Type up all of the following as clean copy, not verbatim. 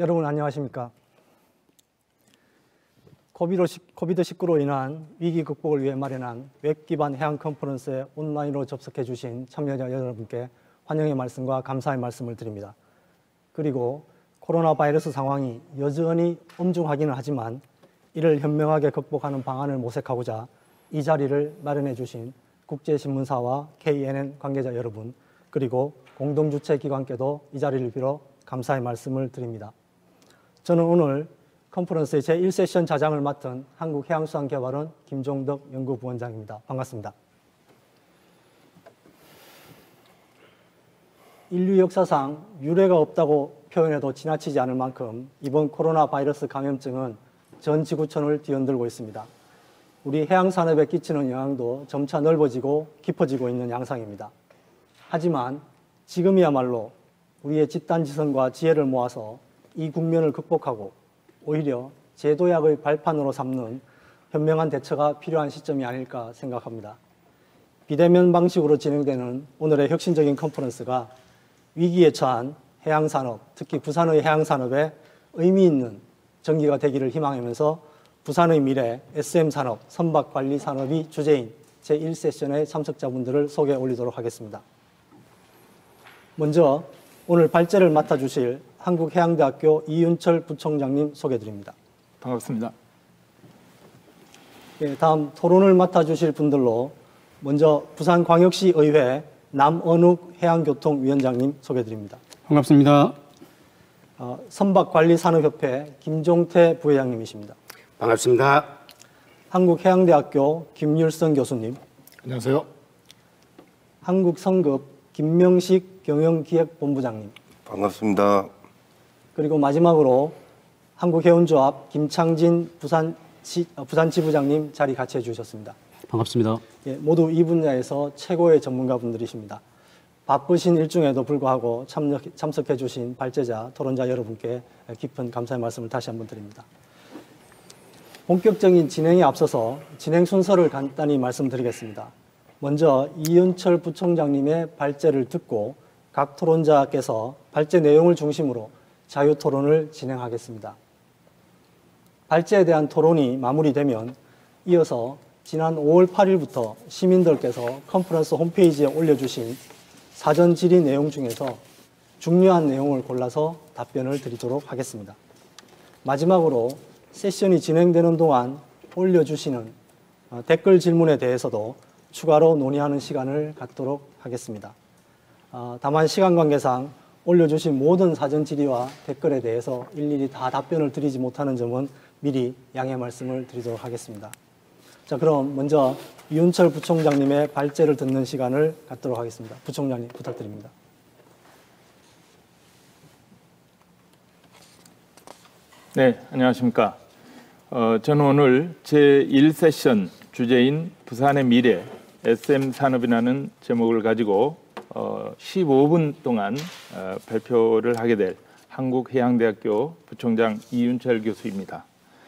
여러분 안녕하십니까? 코비드-19로 인한 위기 극복을 위해 마련한 웹 기반 해양 컨퍼런스에 온라인으로 접속해 주신 참여자 여러분께 환영의 말씀과 감사의 말씀을 드립니다. 그리고 코로나 바이러스 상황이 여전히 엄중하기는 하지만 이를 현명하게 극복하는 방안을 모색하고자 이 자리를 마련해 주신 국제신문사와 KNN 관계자 여러분, 그리고 공동주최 기관께도 이 자리를 빌어 감사의 말씀을 드립니다. 저는 오늘 컨퍼런스의 제1세션 자장을 맡은 한국해양수산개발원 김종덕 연구부원장입니다. 반갑습니다. 인류 역사상 유례가 없다고 표현해도 지나치지 않을 만큼 이번 코로나 바이러스 감염증은 전 지구촌을 뒤흔들고 있습니다. 우리 해양산업에 끼치는 영향도 점차 넓어지고 깊어지고 있는 양상입니다. 하지만 지금이야말로 우리의 집단지성과 지혜를 모아서 이 국면을 극복하고 오히려 제도약의 발판으로 삼는 현명한 대처가 필요한 시점이 아닐까 생각합니다. 비대면 방식으로 진행되는 오늘의 혁신적인 컨퍼런스가 위기에 처한 해양산업, 특히 부산의 해양산업에 의미 있는 전기가 되기를 희망하면서 부산의 미래 SM산업, 선박관리산업이 주제인 제1세션의 참석자분들을 소개해 올리도록 하겠습니다. 먼저 오늘 발제를 맡아주실 한국해양대학교 이윤철 부총장님 소개드립니다. 반갑습니다. 네, 다음 토론을 맡아주실 분들로 먼저 부산광역시의회 남언욱 해양교통위원장님 소개드립니다. 반갑습니다. 선박관리산업협회 김종태 부회장님이십니다. 반갑습니다. 한국해양대학교 김율성 교수님. 안녕하세요. 한국성급 김명식 경영기획본부장님. 반갑습니다. 그리고 마지막으로 한국해운조합 김창진 부산지부장님 자리 같이 해주셨습니다. 반갑습니다. 예, 모두 이 분야에서 최고의 전문가분들이십니다. 바쁘신 일정에도 불구하고 참석해 주신 발제자, 토론자 여러분께 깊은 감사의 말씀을 다시 한번 드립니다. 본격적인 진행에 앞서서 진행 순서를 간단히 말씀드리겠습니다. 먼저 이윤철 부총장님의 발제를 듣고 각 토론자께서 발제 내용을 중심으로 자유토론을 진행하겠습니다. 발제에 대한 토론이 마무리되면 이어서 지난 5월 8일부터 시민들께서 컨퍼런스 홈페이지에 올려주신 사전 질의 내용 중에서 중요한 내용을 골라서 답변을 드리도록 하겠습니다. 마지막으로 세션이 진행되는 동안 올려주시는 댓글 질문에 대해서도 추가로 논의하는 시간을 갖도록 하겠습니다. 다만 시간 관계상 올려주신 모든 사전 질의와 댓글에 대해서 일일이 다 답변을 드리지 못하는 점은 미리 양해 말씀을 드리도록 하겠습니다. 자, 그럼 먼저 이윤철 부총장님의 발제를 듣는 시간을 갖도록 하겠습니다. 부총장님 부탁드립니다. 네, 안녕하십니까. 저는 오늘 제1세션 주제인 부산의 미래 SM산업이라는 제목을 가지고 15분 동안 발표를 하게 될 한국해양대학교 부총장 이윤철 교수입니다.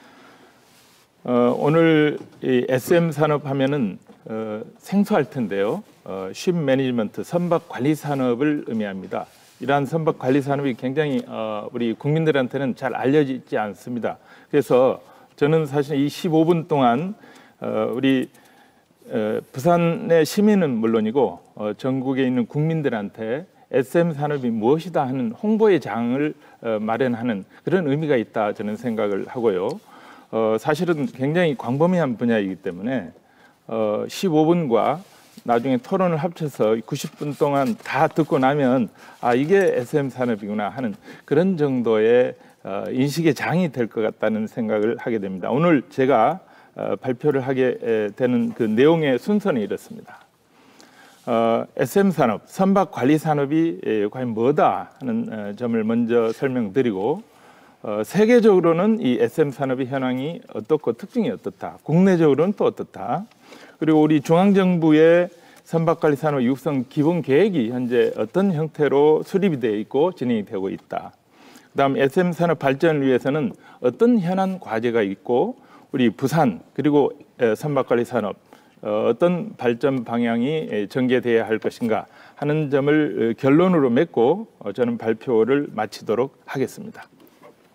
오늘 이 SM산업 하면은 생소할 텐데요. 쉽 매니지먼트, 선박관리산업을 의미합니다. 이러한 선박관리산업이 굉장히 우리 국민들한테는 잘 알려지지 않습니다. 그래서 저는 사실 이 15분 동안 우리 부산의 시민은 물론이고 전국에 있는 국민들한테 SM산업이 무엇이다 하는 홍보의 장을 마련하는 그런 의미가 있다 저는 생각을 하고요. 사실은 굉장히 광범위한 분야이기 때문에 15분과 나중에 토론을 합쳐서 90분 동안 다 듣고 나면 아 이게 SM산업이구나 하는 그런 정도의 인식의 장이 될 것 같다는 생각을 하게 됩니다. 오늘 제가 발표를 하게 되는 그 내용의 순서는 이렇습니다. SM산업, 선박관리산업이 과연 뭐다 하는 점을 먼저 설명드리고 세계적으로는 이 SM산업의 현황이 어떻고 특징이 어떻다, 국내적으로는 또 어떻다, 그리고 우리 중앙정부의 선박관리산업 육성 기본계획이 현재 어떤 형태로 수립이 되어 있고 진행이 되고 있다. 그다음 SM산업 발전을 위해서는 어떤 현안 과제가 있고 우리 부산 그리고 선박관리산업 어떤 발전 방향이 전개돼야 할 것인가 하는 점을 결론으로 맺고 저는 발표를 마치도록 하겠습니다.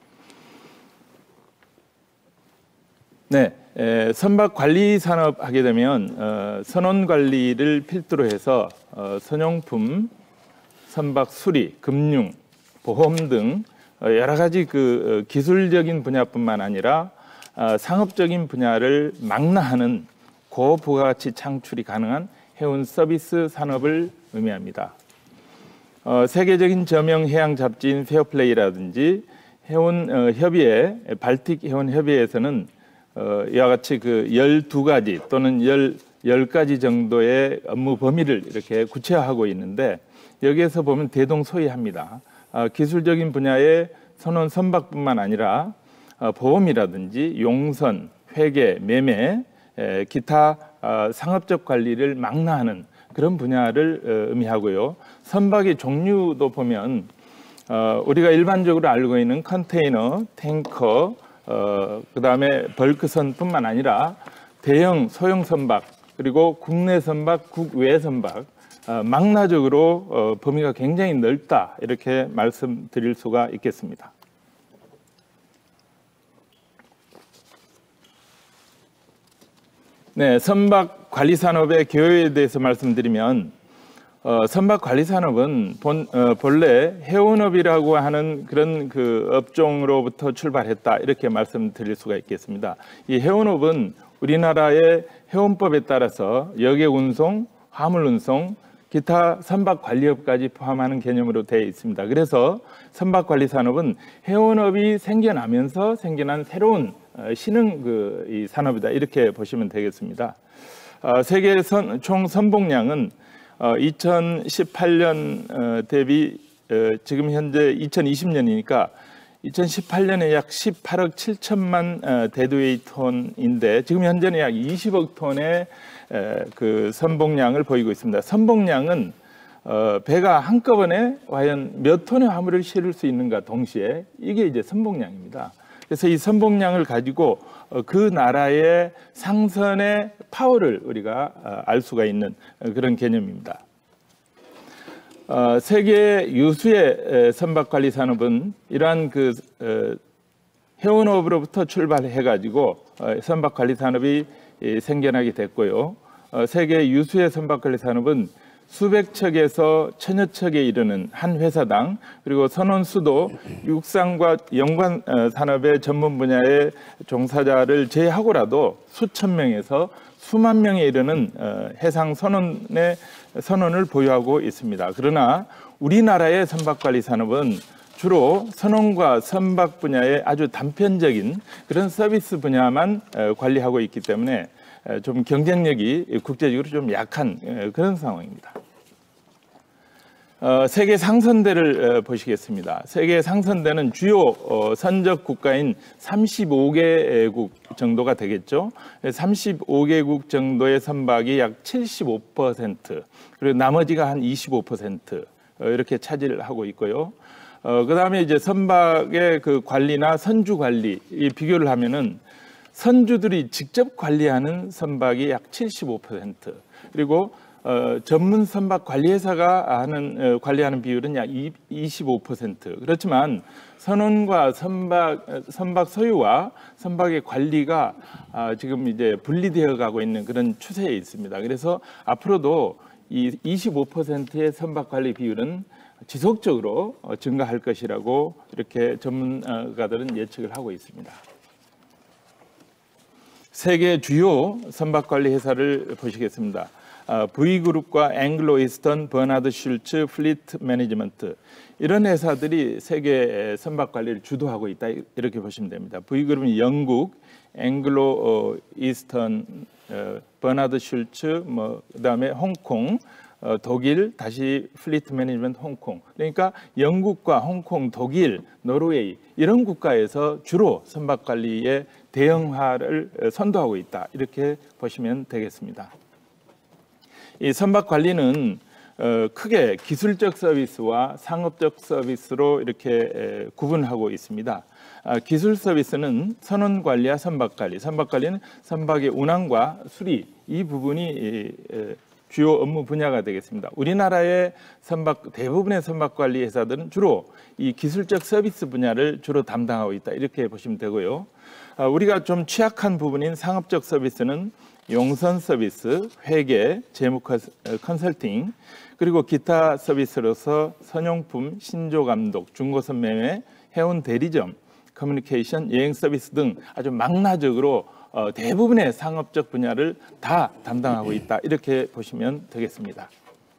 네, 선박 관리 산업 하게 되면 선원 관리를 필두로 해서 선용품, 선박 수리, 금융, 보험 등 여러 가지 그 기술적인 분야뿐만 아니라 상업적인 분야를 망라하는 고부가가치 창출이 가능한 해운 서비스 산업을 의미합니다. 세계적인 저명 해양 잡지인 페어플레이라든지 해운 협의회, 발틱 해운 협의회에서는 이와 같이 그 12가지 또는 10가지 정도의 업무 범위를 이렇게 구체화하고 있는데 여기에서 보면 대동소이합니다. 기술적인 분야의 선원 선박뿐만 아니라 보험이라든지 용선, 회계, 매매, 기타 상업적 관리를 망라하는 그런 분야를 의미하고요. 선박의 종류도 보면 우리가 일반적으로 알고 있는 컨테이너, 탱커, 그다음에 벌크선뿐만 아니라 대형, 소형 선박, 그리고 국내 선박, 국외 선박, 망라적으로 범위가 굉장히 넓다 이렇게 말씀드릴 수가 있겠습니다. 네, 선박 관리 산업의 개요에 대해서 말씀드리면 선박 관리 산업은 본래 해운업이라고 하는 그런 그 업종으로부터 출발했다 이렇게 말씀드릴 수가 있겠습니다. 이 해운업은 우리나라의 해운법에 따라서 여객 운송, 화물 운송, 기타 선박 관리업까지 포함하는 개념으로 되어 있습니다. 그래서 선박 관리 산업은 해운업이 생겨나면서 생겨난 새로운 신흥 이 산업이다 이렇게 보시면 되겠습니다. 세계 총 선봉량은 2018년 대비 지금 현재 2020년이니까 2018년에 약 18억 7천만 데드웨이톤인데 지금 현재는 약 20억 톤의 그 선봉량을 보이고 있습니다. 선봉량은 배가 한꺼번에 과연 몇 톤의 화물을 실을 수 있는가 동시에 이게 이제 선봉량입니다. 그래서 이 선봉량을 가지고 그 나라의 상선의 파워를 우리가 알 수가 있는 그런 개념입니다. 세계 유수의 선박관리 산업은 이러한 그 해운업으로부터 출발해가지고 선박관리 산업이 생겨나게 됐고요. 세계 유수의 선박관리 산업은 수백 척에서 천여 척에 이르는 한 회사당 그리고 선원 수도 육상과 연관 산업의 전문 분야의 종사자를 제외하고라도 수천 명에서 수만 명에 이르는 해상 선원을 보유하고 있습니다. 그러나 우리나라의 선박관리 산업은 주로 선원과 선박 분야의 아주 단편적인 그런 서비스 분야만 관리하고 있기 때문에 좀 경쟁력이 국제적으로 좀 약한 그런 상황입니다. 세계 상선대를 보시겠습니다. 세계 상선대는 주요 선적 국가인 35개국 정도가 되겠죠. 35개국 정도의 선박이 약 75%, 그리고 나머지가 한 25% 이렇게 차지를 하고 있고요. 그다음에 이제 선박의 그 관리나 선주 관리 이 비교를 하면은 선주들이 직접 관리하는 선박이 약 75%, 그리고 전문 선박 관리회사가 관리하는 비율은 약 25%. 그렇지만 선원과 선박 소유와 선박의 관리가 지금 이제 분리되어 가고 있는 그런 추세에 있습니다. 그래서 앞으로도 이 25%의 선박 관리 비율은 지속적으로 증가할 것이라고 이렇게 전문가들은 예측을 하고 있습니다. 세계 주요 선박 관리 회사를 보시겠습니다. V그룹과 앵글로 이스턴, 버나드 슐츠, 플리트 매니지먼트 이런 회사들이 세계 선박 관리를 주도하고 있다 이렇게 보시면 됩니다. V그룹은 영국, 앵글로 이스턴, 버나드 슐츠, 그다음에 홍콩, 독일, 다시 플리트 매니지먼트 홍콩. 그러니까 영국과 홍콩, 독일, 노르웨이 이런 국가에서 주로 선박 관리의 대형화를 선도하고 있다 이렇게 보시면 되겠습니다. 이 선박 관리는 크게 기술적 서비스와 상업적 서비스로 이렇게 구분하고 있습니다. 기술 서비스는 선원 관리와 선박 관리, 선박 관리는 선박의 운항과 수리 이 부분이 주요 업무 분야가 되겠습니다. 우리나라의 대부분의 선박관리 회사들은 주로 이 기술적 서비스 분야를 주로 담당하고 있다, 이렇게 보시면 되고요. 우리가 좀 취약한 부분인 상업적 서비스는 용선 서비스, 회계, 재무 컨설팅, 그리고 기타 서비스로서 선용품, 신조 감독, 중고선 매매, 해운 대리점, 커뮤니케이션, 여행 서비스 등 아주 망라적으로 대부분의 상업적 분야를 다 담당하고 있다, 이렇게 보시면 되겠습니다.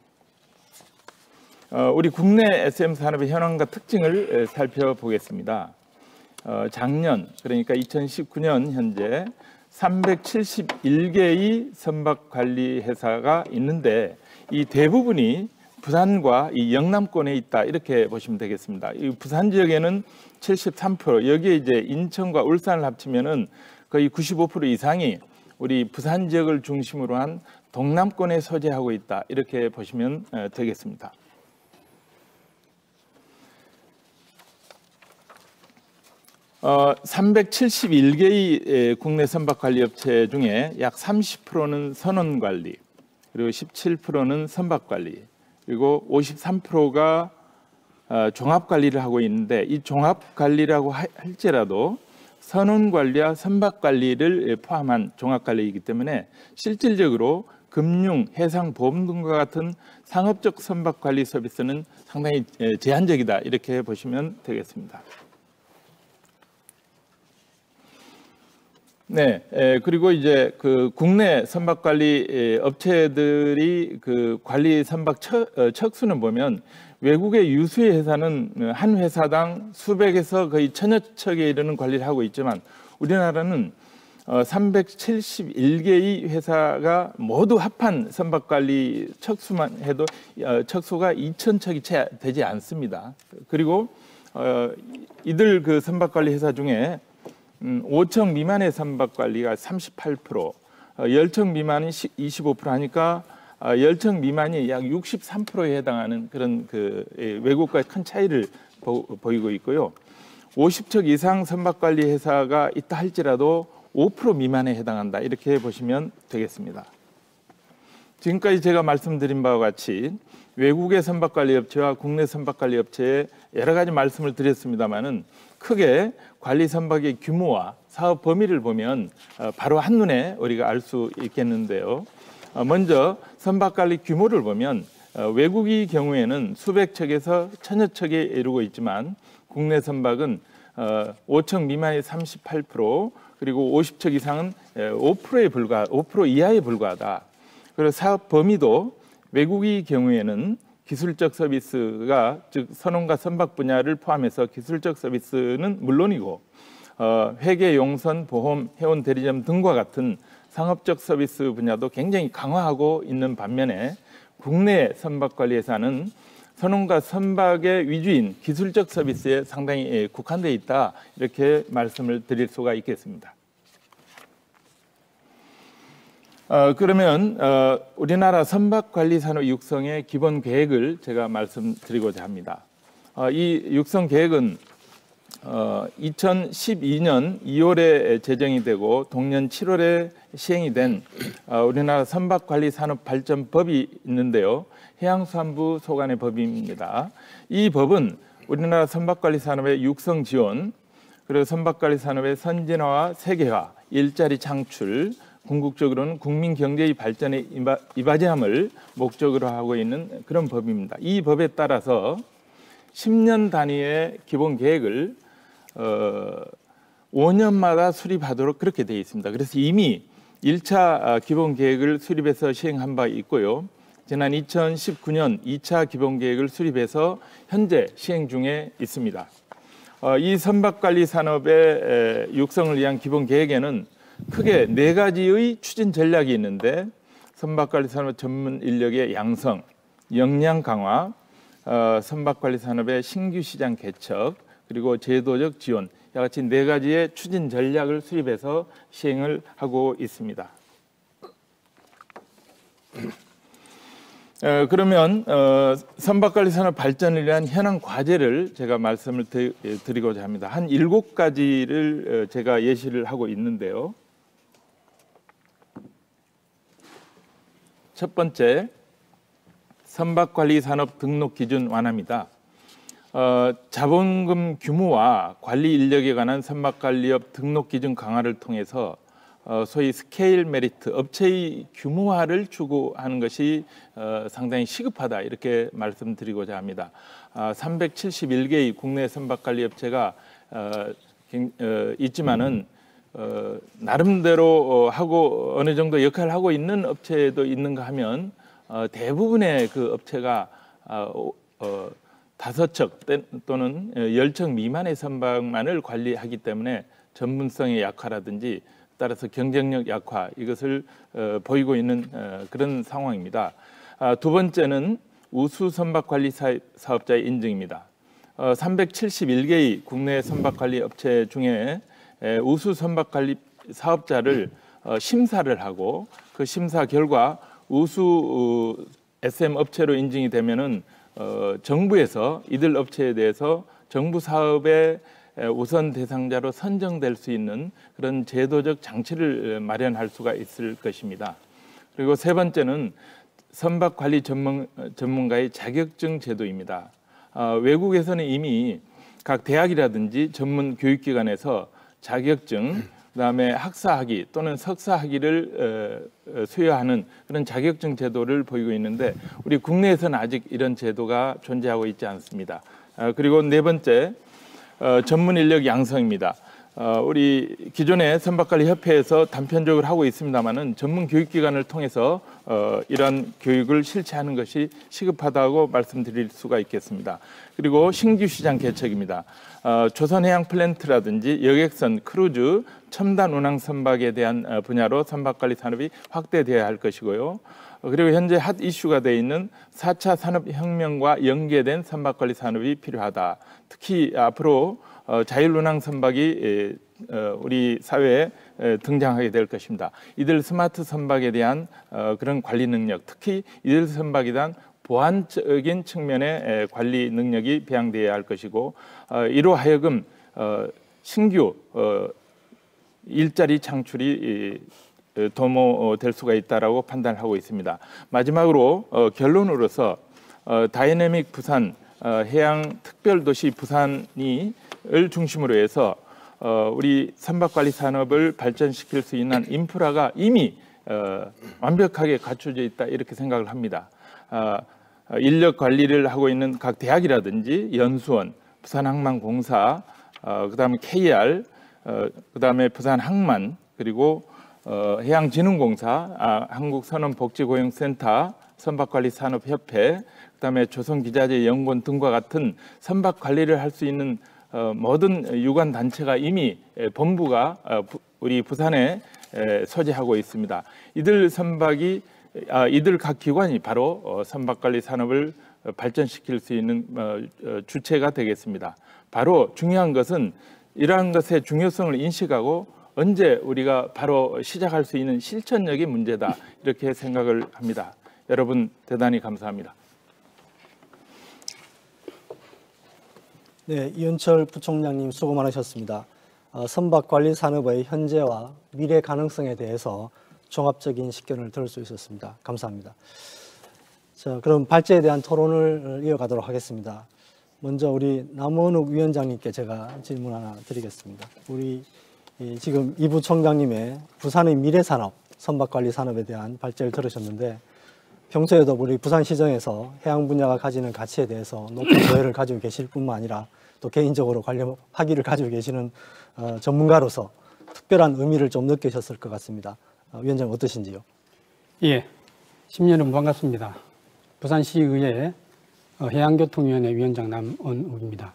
우리 국내 SM 산업의 현황과 특징을 살펴보겠습니다. 작년, 그러니까 2019년 현재 371개의 선박관리 회사가 있는데 이 대부분이 부산과 이 영남권에 있다, 이렇게 보시면 되겠습니다. 이 부산 지역에는 73%, 여기에 이제 인천과 울산을 합치면은 거의 95% 이상이 우리 부산 지역을 중심으로 한 동남권에 소재하고 있다, 이렇게 보시면 되겠습니다. 어, 371개의 국내 선박관리업체 중에 약 30%는 선원관리, 그리고 17%는 선박관리, 그리고 53%가 종합관리를 하고 있는데, 이 종합관리라고 할지라도 선원관리와 선박관리를 포함한 종합관리이기 때문에 실질적으로 금융, 해상, 보험 등과 같은 상업적 선박관리 서비스는 상당히 제한적이다, 이렇게 보시면 되겠습니다. 네, 그리고 이제 그 국내 선박관리 업체들이 그 관리 선박 척수는 보면 외국의 유수의 회사는 한 회사당 수백에서 거의 천여 척에 이르는 관리를 하고 있지만 우리나라는 371개의 회사가 모두 합한 선박관리 척수만 해도 척수가 2,000척이 채 되지 않습니다. 그리고 이들 그 선박관리 회사 중에 5척 미만의 선박관리가 38%, 10척 미만이 25% 하니까 10척 미만이 약 63%에 해당하는 그런 그 외국과의 큰 차이를 보이고 있고요. 50척 이상 선박관리 회사가 있다 할지라도 5% 미만에 해당한다, 이렇게 보시면 되겠습니다. 지금까지 제가 말씀드린 바와 같이 외국의 선박관리 업체와 국내 선박관리 업체에 여러 가지 말씀을 드렸습니다마는 크게 관리 선박의 규모와 사업 범위를 보면 바로 한눈에 우리가 알 수 있겠는데요. 먼저 선박관리 규모를 보면 외국의 경우에는 수백 척에서 천여 척에 이르고 있지만 국내 선박은 5척 미만이 38%, 그리고 50척 이상은 5% 이하에 불과하다. 그리고 사업 범위도 외국의 경우에는 기술적 서비스가, 즉 선원과 선박 분야를 포함해서 기술적 서비스는 물론이고 회계, 용선, 보험, 해운 대리점 등과 같은 상업적 서비스 분야도 굉장히 강화하고 있는 반면에 국내 선박관리회사는 선원과 선박의 위주인 기술적 서비스에 상당히 국한되어 있다, 이렇게 말씀을 드릴 수가 있겠습니다. 그러면 우리나라 선박관리산업 육성의 기본 계획을 제가 말씀드리고자 합니다. 이 육성 계획은 2012년 2월에 제정이 되고 동년 7월에 시행이 된 우리나라 선박관리산업발전법이 있는데요. 해양수산부 소관의 법입니다. 이 법은 우리나라 선박관리산업의 육성 지원, 그리고 선박관리산업의 선진화와 세계화, 일자리 창출, 궁극적으로는 국민 경제의 발전에 이바지함을 목적으로 하고 있는 그런 법입니다. 이 법에 따라서 10년 단위의 기본 계획을 5년마다 수립하도록 그렇게 되어 있습니다. 그래서 이미 1차 기본 계획을 수립해서 시행한 바 있고요. 지난 2019년 2차 기본 계획을 수립해서 현재 시행 중에 있습니다. 이 선박관리 산업의 육성을 위한 기본 계획에는 크게 4가지의 추진 전략이 있는데, 선박관리 산업 전문 인력의 양성, 역량 강화, 선박관리 산업의 신규 시장 개척, 그리고 제도적 지원, 이와 같이 4가지의 추진 전략을 수립해서 시행을 하고 있습니다. 그러면 선박관리 산업 발전을 위한 현황 과제를 제가 말씀을 드리고자 합니다. 한 7가지를 제가 예시를 하고 있는데요. 첫 번째, 선박관리산업 등록 기준 완화입니다. 자본금 규모와 관리 인력에 관한 선박관리업 등록 기준 강화를 통해서 소위 스케일 메리트, 업체의 규모화를 추구하는 것이 상당히 시급하다 이렇게 말씀드리고자 합니다. 371개의 국내 선박관리업체가 있지만은 나름대로 하고 어느 정도 역할을 하고 있는 업체도 있는가 하면 대부분의 그 업체가 5척 또는 10척 미만의 선박만을 관리하기 때문에 전문성의 약화라든지 따라서 경쟁력 약화 이것을 보이고 있는 그런 상황입니다. 두 번째는 우수 선박관리 사업자의 인증입니다. 371개의 국내 선박관리 업체 중에 우수 선박관리 사업자를 심사를 하고 그 심사 결과 우수 SM 업체로 인증이 되면은 정부에서 이들 업체에 대해서 정부 사업의 우선 대상자로 선정될 수 있는 그런 제도적 장치를 마련할 수가 있을 것입니다. 그리고 세 번째는 선박관리 전문가의 자격증 제도입니다. 외국에서는 이미 각 대학이라든지 전문 교육기관에서 자격증, 그다음에 학사학위 또는 석사학위를 수여하는 그런 자격증 제도를 보이고 있는데 우리 국내에서는 아직 이런 제도가 존재하고 있지 않습니다. 그리고 네 번째, 전문 인력 양성입니다. 우리 기존의 선박관리협회에서 단편적으로 하고 있습니다만은 전문 교육기관을 통해서 이러한 교육을 실시하는 것이 시급하다고 말씀드릴 수가 있겠습니다. 그리고 신규 시장 개척입니다. 조선해양 플랜트라든지 여객선, 크루즈, 첨단 운항 선박에 대한 분야로 선박관리 산업이 확대되어야 할 것이고요. 그리고 현재 핫 이슈가 되어 있는 4차 산업혁명과 연계된 선박관리 산업이 필요하다. 특히 앞으로 자율운항 선박이 우리 사회에 등장하게 될 것입니다. 이들 스마트 선박에 대한 그런 관리 능력, 특히 이들 선박에 대한 보안적인 측면의 관리 능력이 배양되어야 할 것이고 이로 하여금 신규 일자리 창출이 도모될 수가 있다라고 판단하고 있습니다. 마지막으로 결론으로서 다이내믹 부산 해양특별도시 부산을 중심으로 해서 우리 선박관리 산업을 발전시킬 수 있는 인프라가 이미 완벽하게 갖춰져 있다 이렇게 생각을 합니다. 인력 관리를 하고 있는 각 대학이라든지 연수원, 부산항만공사, 그다음에 KR, 그다음에 부산항만 그리고 해양진흥공사, 한국선원복지고용센터, 선박관리산업협회, 그다음에 조선기자재연구원 등과 같은 선박 관리를 할 수 있는 모든 유관 단체가 이미 본부가 우리 부산에 소재하고 있습니다. 이들 각 기관이 바로 선박관리 산업을 발전시킬 수 있는 주체가 되겠습니다. 바로 중요한 것은 이러한 것의 중요성을 인식하고 언제 우리가 바로 시작할 수 있는 실천력의 문제다 이렇게 생각을 합니다. 여러분 대단히 감사합니다. 네, 이은철 부총장님 수고 많으셨습니다. 선박관리 산업의 현재와 미래 가능성에 대해서 종합적인 식견을 들을 수 있었습니다. 감사합니다. 자, 그럼 발제에 대한 토론을 이어가도록 하겠습니다. 먼저 우리 남원욱 위원장님께 제가 질문 하나 드리겠습니다. 우리 지금 이 부총장님의 부산의 미래산업, 선박관리 산업에 대한 발제를 들으셨는데 평소에도 우리 부산시정에서 해양 분야가 가지는 가치에 대해서 높은 조회를 가지고 계실 뿐만 아니라 또 개인적으로 관련 학위를 가지고 계시는 전문가로서 특별한 의미를 좀 느끼셨을 것 같습니다. 위원장 어떠신지요? 예, 심여러분 반갑습니다. 부산시의회 해양교통위원회 위원장 남원욱입니다.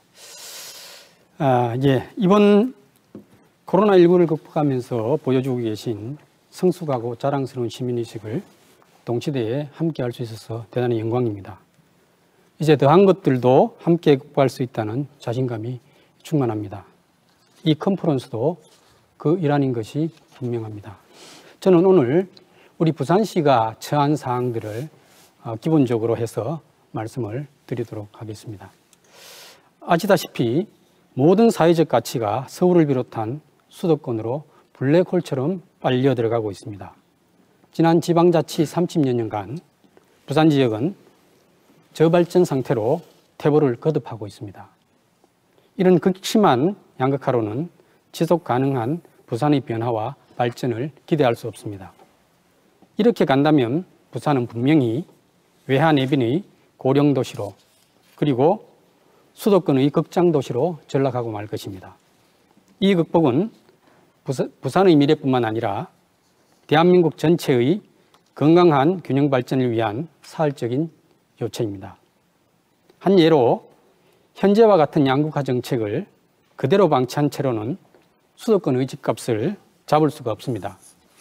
예, 이번 코로나19를 극복하면서 보여주고 계신 성숙하고 자랑스러운 시민의식을 동시대에 함께 할 수 있어서 대단히 영광입니다. 이제 더한 것들도 함께 극복할 수 있다는 자신감이 충만합니다. 이 컨퍼런스도 그 일환인 것이 분명합니다. 저는 오늘 우리 부산시가 처한 사항들을 기본적으로 해서 말씀을 드리도록 하겠습니다. 아시다시피 모든 사회적 가치가 서울을 비롯한 수도권으로 블랙홀처럼 빨려 들어가고 있습니다. 지난 지방자치 30여 년간 부산 지역은 저발전 상태로 퇴보를 거듭하고 있습니다. 이런 극심한 양극화로는 지속 가능한 부산의 변화와 발전을 기대할 수 없습니다. 이렇게 간다면 부산은 분명히 외화 내빈의 고령 도시로 그리고 수도권의 극장 도시로 전락하고 말 것입니다. 이 극복은 부산의 미래뿐만 아니라 대한민국 전체의 건강한 균형 발전을 위한 사활적인 요체입니다. 한 예로 현재와 같은 양극화 정책을 그대로 방치한 채로는 수도권의 집값을 잡을 수가 없습니다.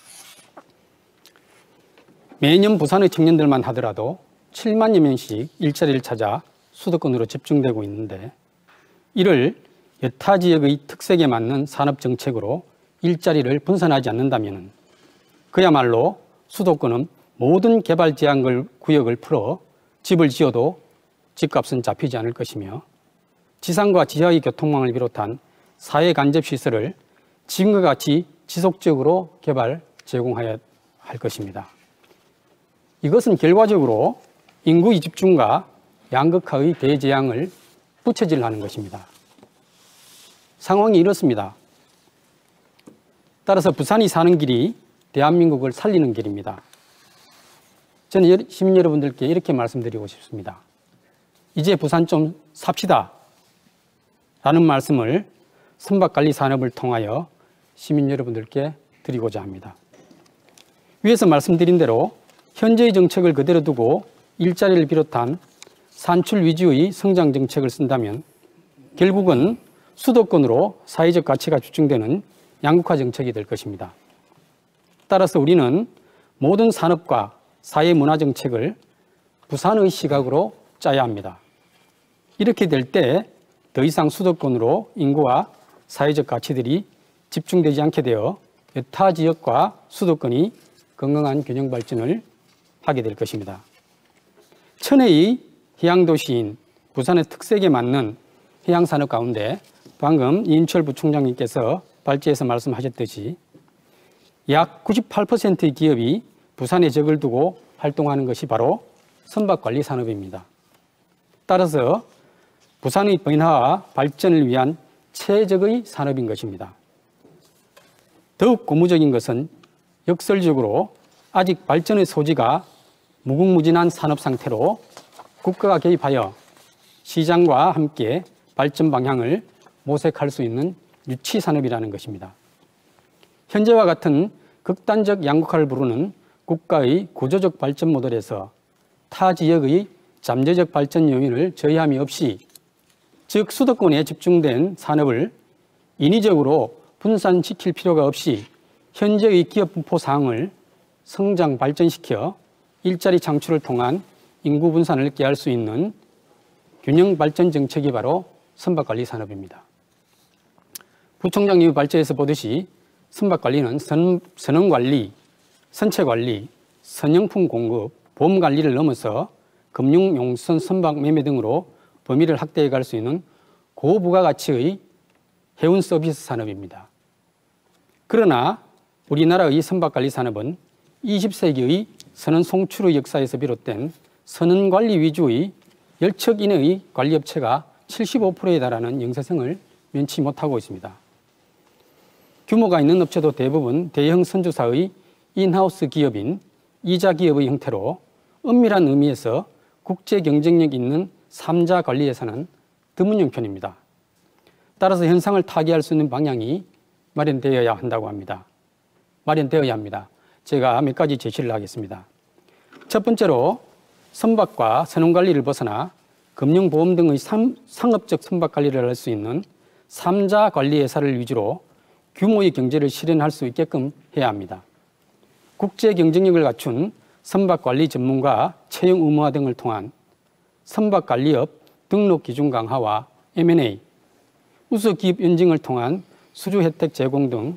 매년 부산의 청년들만 하더라도 7만여 명씩 일자리를 찾아 수도권으로 집중되고 있는데 이를 여타 지역의 특색에 맞는 산업정책으로 일자리를 분산하지 않는다면 그야말로 수도권은 모든 개발 제한 구역을 풀어 집을 지어도 집값은 잡히지 않을 것이며 지상과 지하의 교통망을 비롯한 사회 간접 시설을 지금과 같이 지속적으로 개발, 제공해야 할 것입니다. 이것은 결과적으로 인구의 집중과 양극화의 대재앙을 부채질하는 것입니다. 상황이 이렇습니다. 따라서 부산이 사는 길이 대한민국을 살리는 길입니다. 저는 시민 여러분들께 이렇게 말씀드리고 싶습니다. 이제 부산 좀 삽시다 라는 말씀을 선박관리 산업을 통하여 시민 여러분들께 드리고자 합니다. 위에서 말씀드린 대로 현재의 정책을 그대로 두고 일자리를 비롯한 산출 위주의 성장 정책을 쓴다면 결국은 수도권으로 사회적 가치가 집중되는 양극화 정책이 될 것입니다. 따라서 우리는 모든 산업과 사회 문화 정책을 부산의 시각으로 짜야 합니다. 이렇게 될 때 더 이상 수도권으로 인구와 사회적 가치들이 집중되지 않게 되어 여타 지역과 수도권이 건강한 균형 발전을 하게 될 것입니다. 천혜의 해양도시인 부산의 특색에 맞는 해양산업 가운데 방금 이인철 부총장님께서 발제해서 말씀하셨듯이 약 98%의 기업이 부산에 적을 두고 활동하는 것이 바로 선박관리 산업입니다. 따라서 부산의 변화와 발전을 위한 최적의 산업인 것입니다. 더욱 고무적인 것은 역설적으로 아직 발전의 소지가 무궁무진한 산업 상태로 국가가 개입하여 시장과 함께 발전 방향을 모색할 수 있는 유치 산업이라는 것입니다. 현재와 같은 극단적 양극화를 부르는 국가의 구조적 발전 모델에서 타 지역의 잠재적 발전 요인을 저해함이 없이 즉 수도권에 집중된 산업을 인위적으로 분산시킬 필요가 없이 현재의 기업 분포 사항을 성장 발전시켜 일자리 창출을 통한 인구 분산을 깨할 수 있는 균형 발전 정책이 바로 선박관리 산업입니다. 부총장님의 발제에서 보듯이 선박관리는 선원관리, 선체관리, 선용품 공급, 보험관리를 넘어서 금융용선 선박 매매 등으로 범위를 확대해 갈 수 있는 고부가가치의 해운 서비스 산업입니다. 그러나 우리나라의 선박관리 산업은 20세기의 선원 송출의 역사에서 비롯된 선원관리 위주의 열척 이내의 관리업체가 75%에 달하는 영세성을 면치 못하고 있습니다. 규모가 있는 업체도 대부분 대형 선주사의 인하우스 기업인 이자 기업의 형태로 엄밀한 의미에서 국제 경쟁력 있는 3자 관리에서는 드문 형편입니다. 따라서 현상을 타개할 수 있는 방향이 마련되어야 한다고 합니다. 마련되어야 합니다. 제가 몇 가지 제시를 하겠습니다. 첫 번째로 선박과 선원관리를 벗어나 금융보험 등의 상업적 선박관리를 할 수 있는 3자 관리회사를 위주로 규모의 경제를 실현할 수 있게끔 해야 합니다. 국제 경쟁력을 갖춘 선박관리 전문가 채용 의무화 등을 통한 선박관리업 등록 기준 강화와 M&A, 우수기업 인증을 통한 수주 혜택 제공 등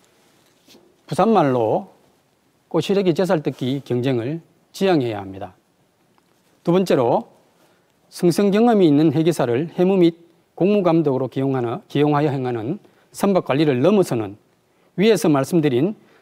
부산말로 꼬시래기 제살뜯기 경쟁을 지향해야 합니다. 두 번째로 승성 경험이 있는 회계사를 해무 및 공무감독으로 기용하여 행하는 선박관리를 넘어서는 위에서 말씀드린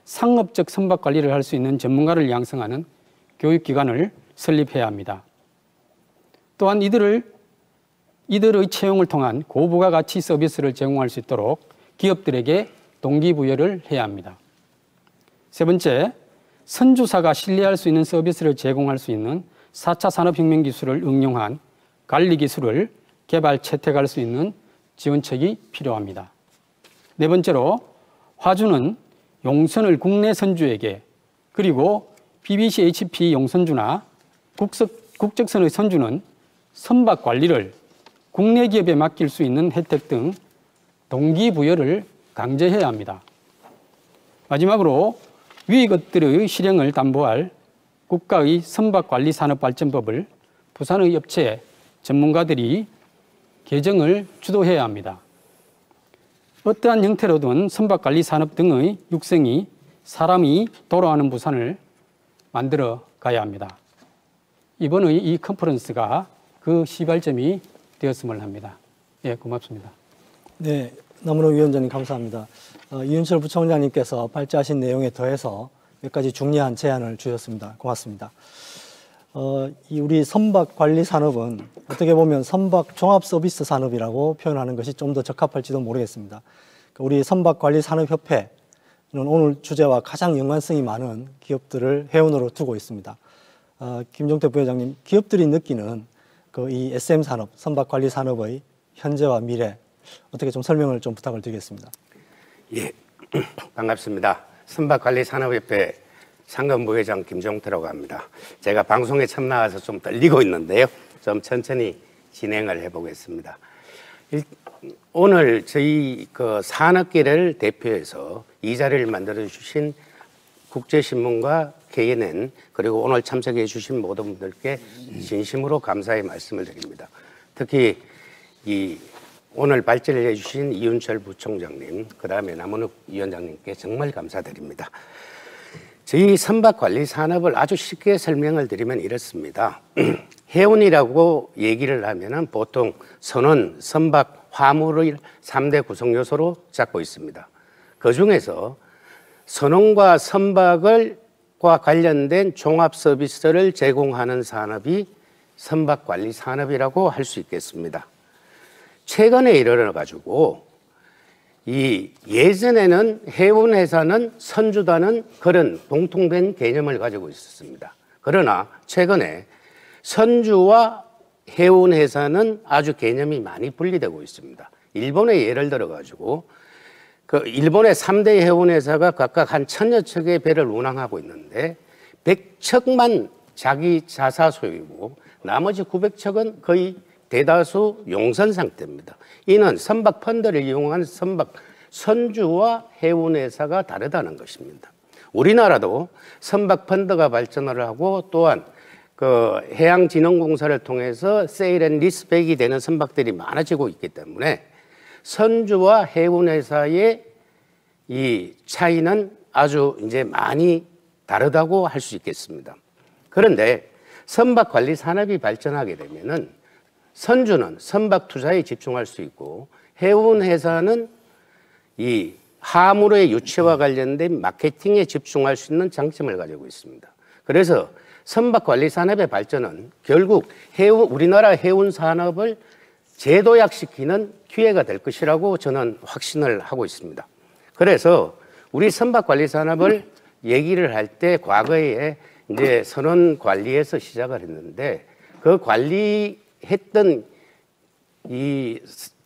상업적 선박 관리를 할 수 있는 전문가를 양성하는 교육기관을 설립해야 합니다. 또한 이들의 채용을 통한 고부가 가치 서비스를 제공할 수 있도록 기업들에게 동기부여를 해야 합니다. 세 번째, 선주사가 신뢰할 수 있는 서비스를 제공할 수 있는 4차 산업혁명 기술을 응용한 관리 기술을 개발, 채택할 수 있는 지원책이 필요합니다. 네 번째로, 화주는 용선을 국내 선주에게, 그리고 BBC, HP 용선주나 국적선의 선주는 선박 관리를 국내 기업에 맡길 수 있는 혜택 등 동기부여를 강제해야 합니다. 마지막으로 위 것들의 실행을 담보할 국가의 선박관리산업발전법을 부산의 업체 전문가들이 개정을 주도해야 합니다. 어떠한 형태로든 선박관리산업 등의 육성이 사람이 돌아가는 부산을 만들어 가야 합니다. 이번의 이 컨퍼런스가 그 시발점이 되었음을 합니다. 예, 고맙습니다. 네, 남은호 위원장님 감사합니다. 이윤철 부총장님께서 발제하신 내용에 더해서 몇 가지 중요한 제안을 주셨습니다. 고맙습니다. 이 우리 선박 관리 산업은 어떻게 보면 선박 종합 서비스 산업이라고 표현하는 것이 좀 더 적합할지도 모르겠습니다. 우리 선박 관리 산업 협회는 오늘 주제와 가장 연관성이 많은 기업들을 회원으로 두고 있습니다. 김종택 부회장님, 기업들이 느끼는 이 SM 산업, 선박 관리 산업의 현재와 미래 어떻게 좀 설명을 좀 부탁을 드리겠습니다. 예, 반갑습니다. 선박관리산업협회 상근부회장 김종태라고 합니다. 제가 방송에 처음 나와서 좀 떨리고 있는데요. 좀 천천히 진행을 해보겠습니다. 오늘 저희 산업계를 대표해서 이 자리를 만들어주신 국제신문과 KNN 그리고 오늘 참석해 주신 모든 분들께 진심으로 감사의 말씀을 드립니다. 특히 오늘 발제를 해주신 이윤철 부총장님, 그 다음에 남은욱 위원장님께 정말 감사드립니다. 저희 선박관리 산업을 아주 쉽게 설명을 드리면 이렇습니다. 해운이라고 얘기를 하면은 보통 선원, 선박, 화물을 3대 구성 요소로 잡고 있습니다. 그 중에서 선원과 선박과 관련된 종합 서비스를 제공하는 산업이 선박관리 산업이라고 할 수 있겠습니다. 최근에 이르러가지고 예전에는 해운회사는 선주다는 그런 공통된 개념을 가지고 있었습니다. 그러나 최근에 선주와 해운회사는 아주 개념이 많이 분리되고 있습니다. 일본의 예를 들어가지고 일본의 3대 해운회사가 각각 한 1000여 척의 배를 운항하고 있는데 100척만 자기 자사 소유이고 나머지 900척은 거의 대다수 용선 상태입니다. 이는 선박 펀드를 이용한 선박 선주와 해운회사가 다르다는 것입니다. 우리나라도 선박 펀드가 발전을 하고 또한 해양진흥공사를 통해서 세일 앤 리스백이 되는 선박들이 많아지고 있기 때문에 선주와 해운회사의 이 차이는 아주 이제 많이 다르다고 할 수 있겠습니다. 그런데 선박 관리 산업이 발전하게 되면은 선주는 선박 투자에 집중할 수 있고 해운회사는 이 화물의 유치와 관련된 마케팅에 집중할 수 있는 장점을 가지고 있습니다. 그래서 선박 관리 산업의 발전은 결국 우리나라 해운 산업을 재도약시키는 기회가 될 것이라고 저는 확신을 하고 있습니다. 그래서 우리 선박 관리 산업을 얘기를 할 때 과거에 이제 선원 관리에서 시작을 했는데 그 관리했던 이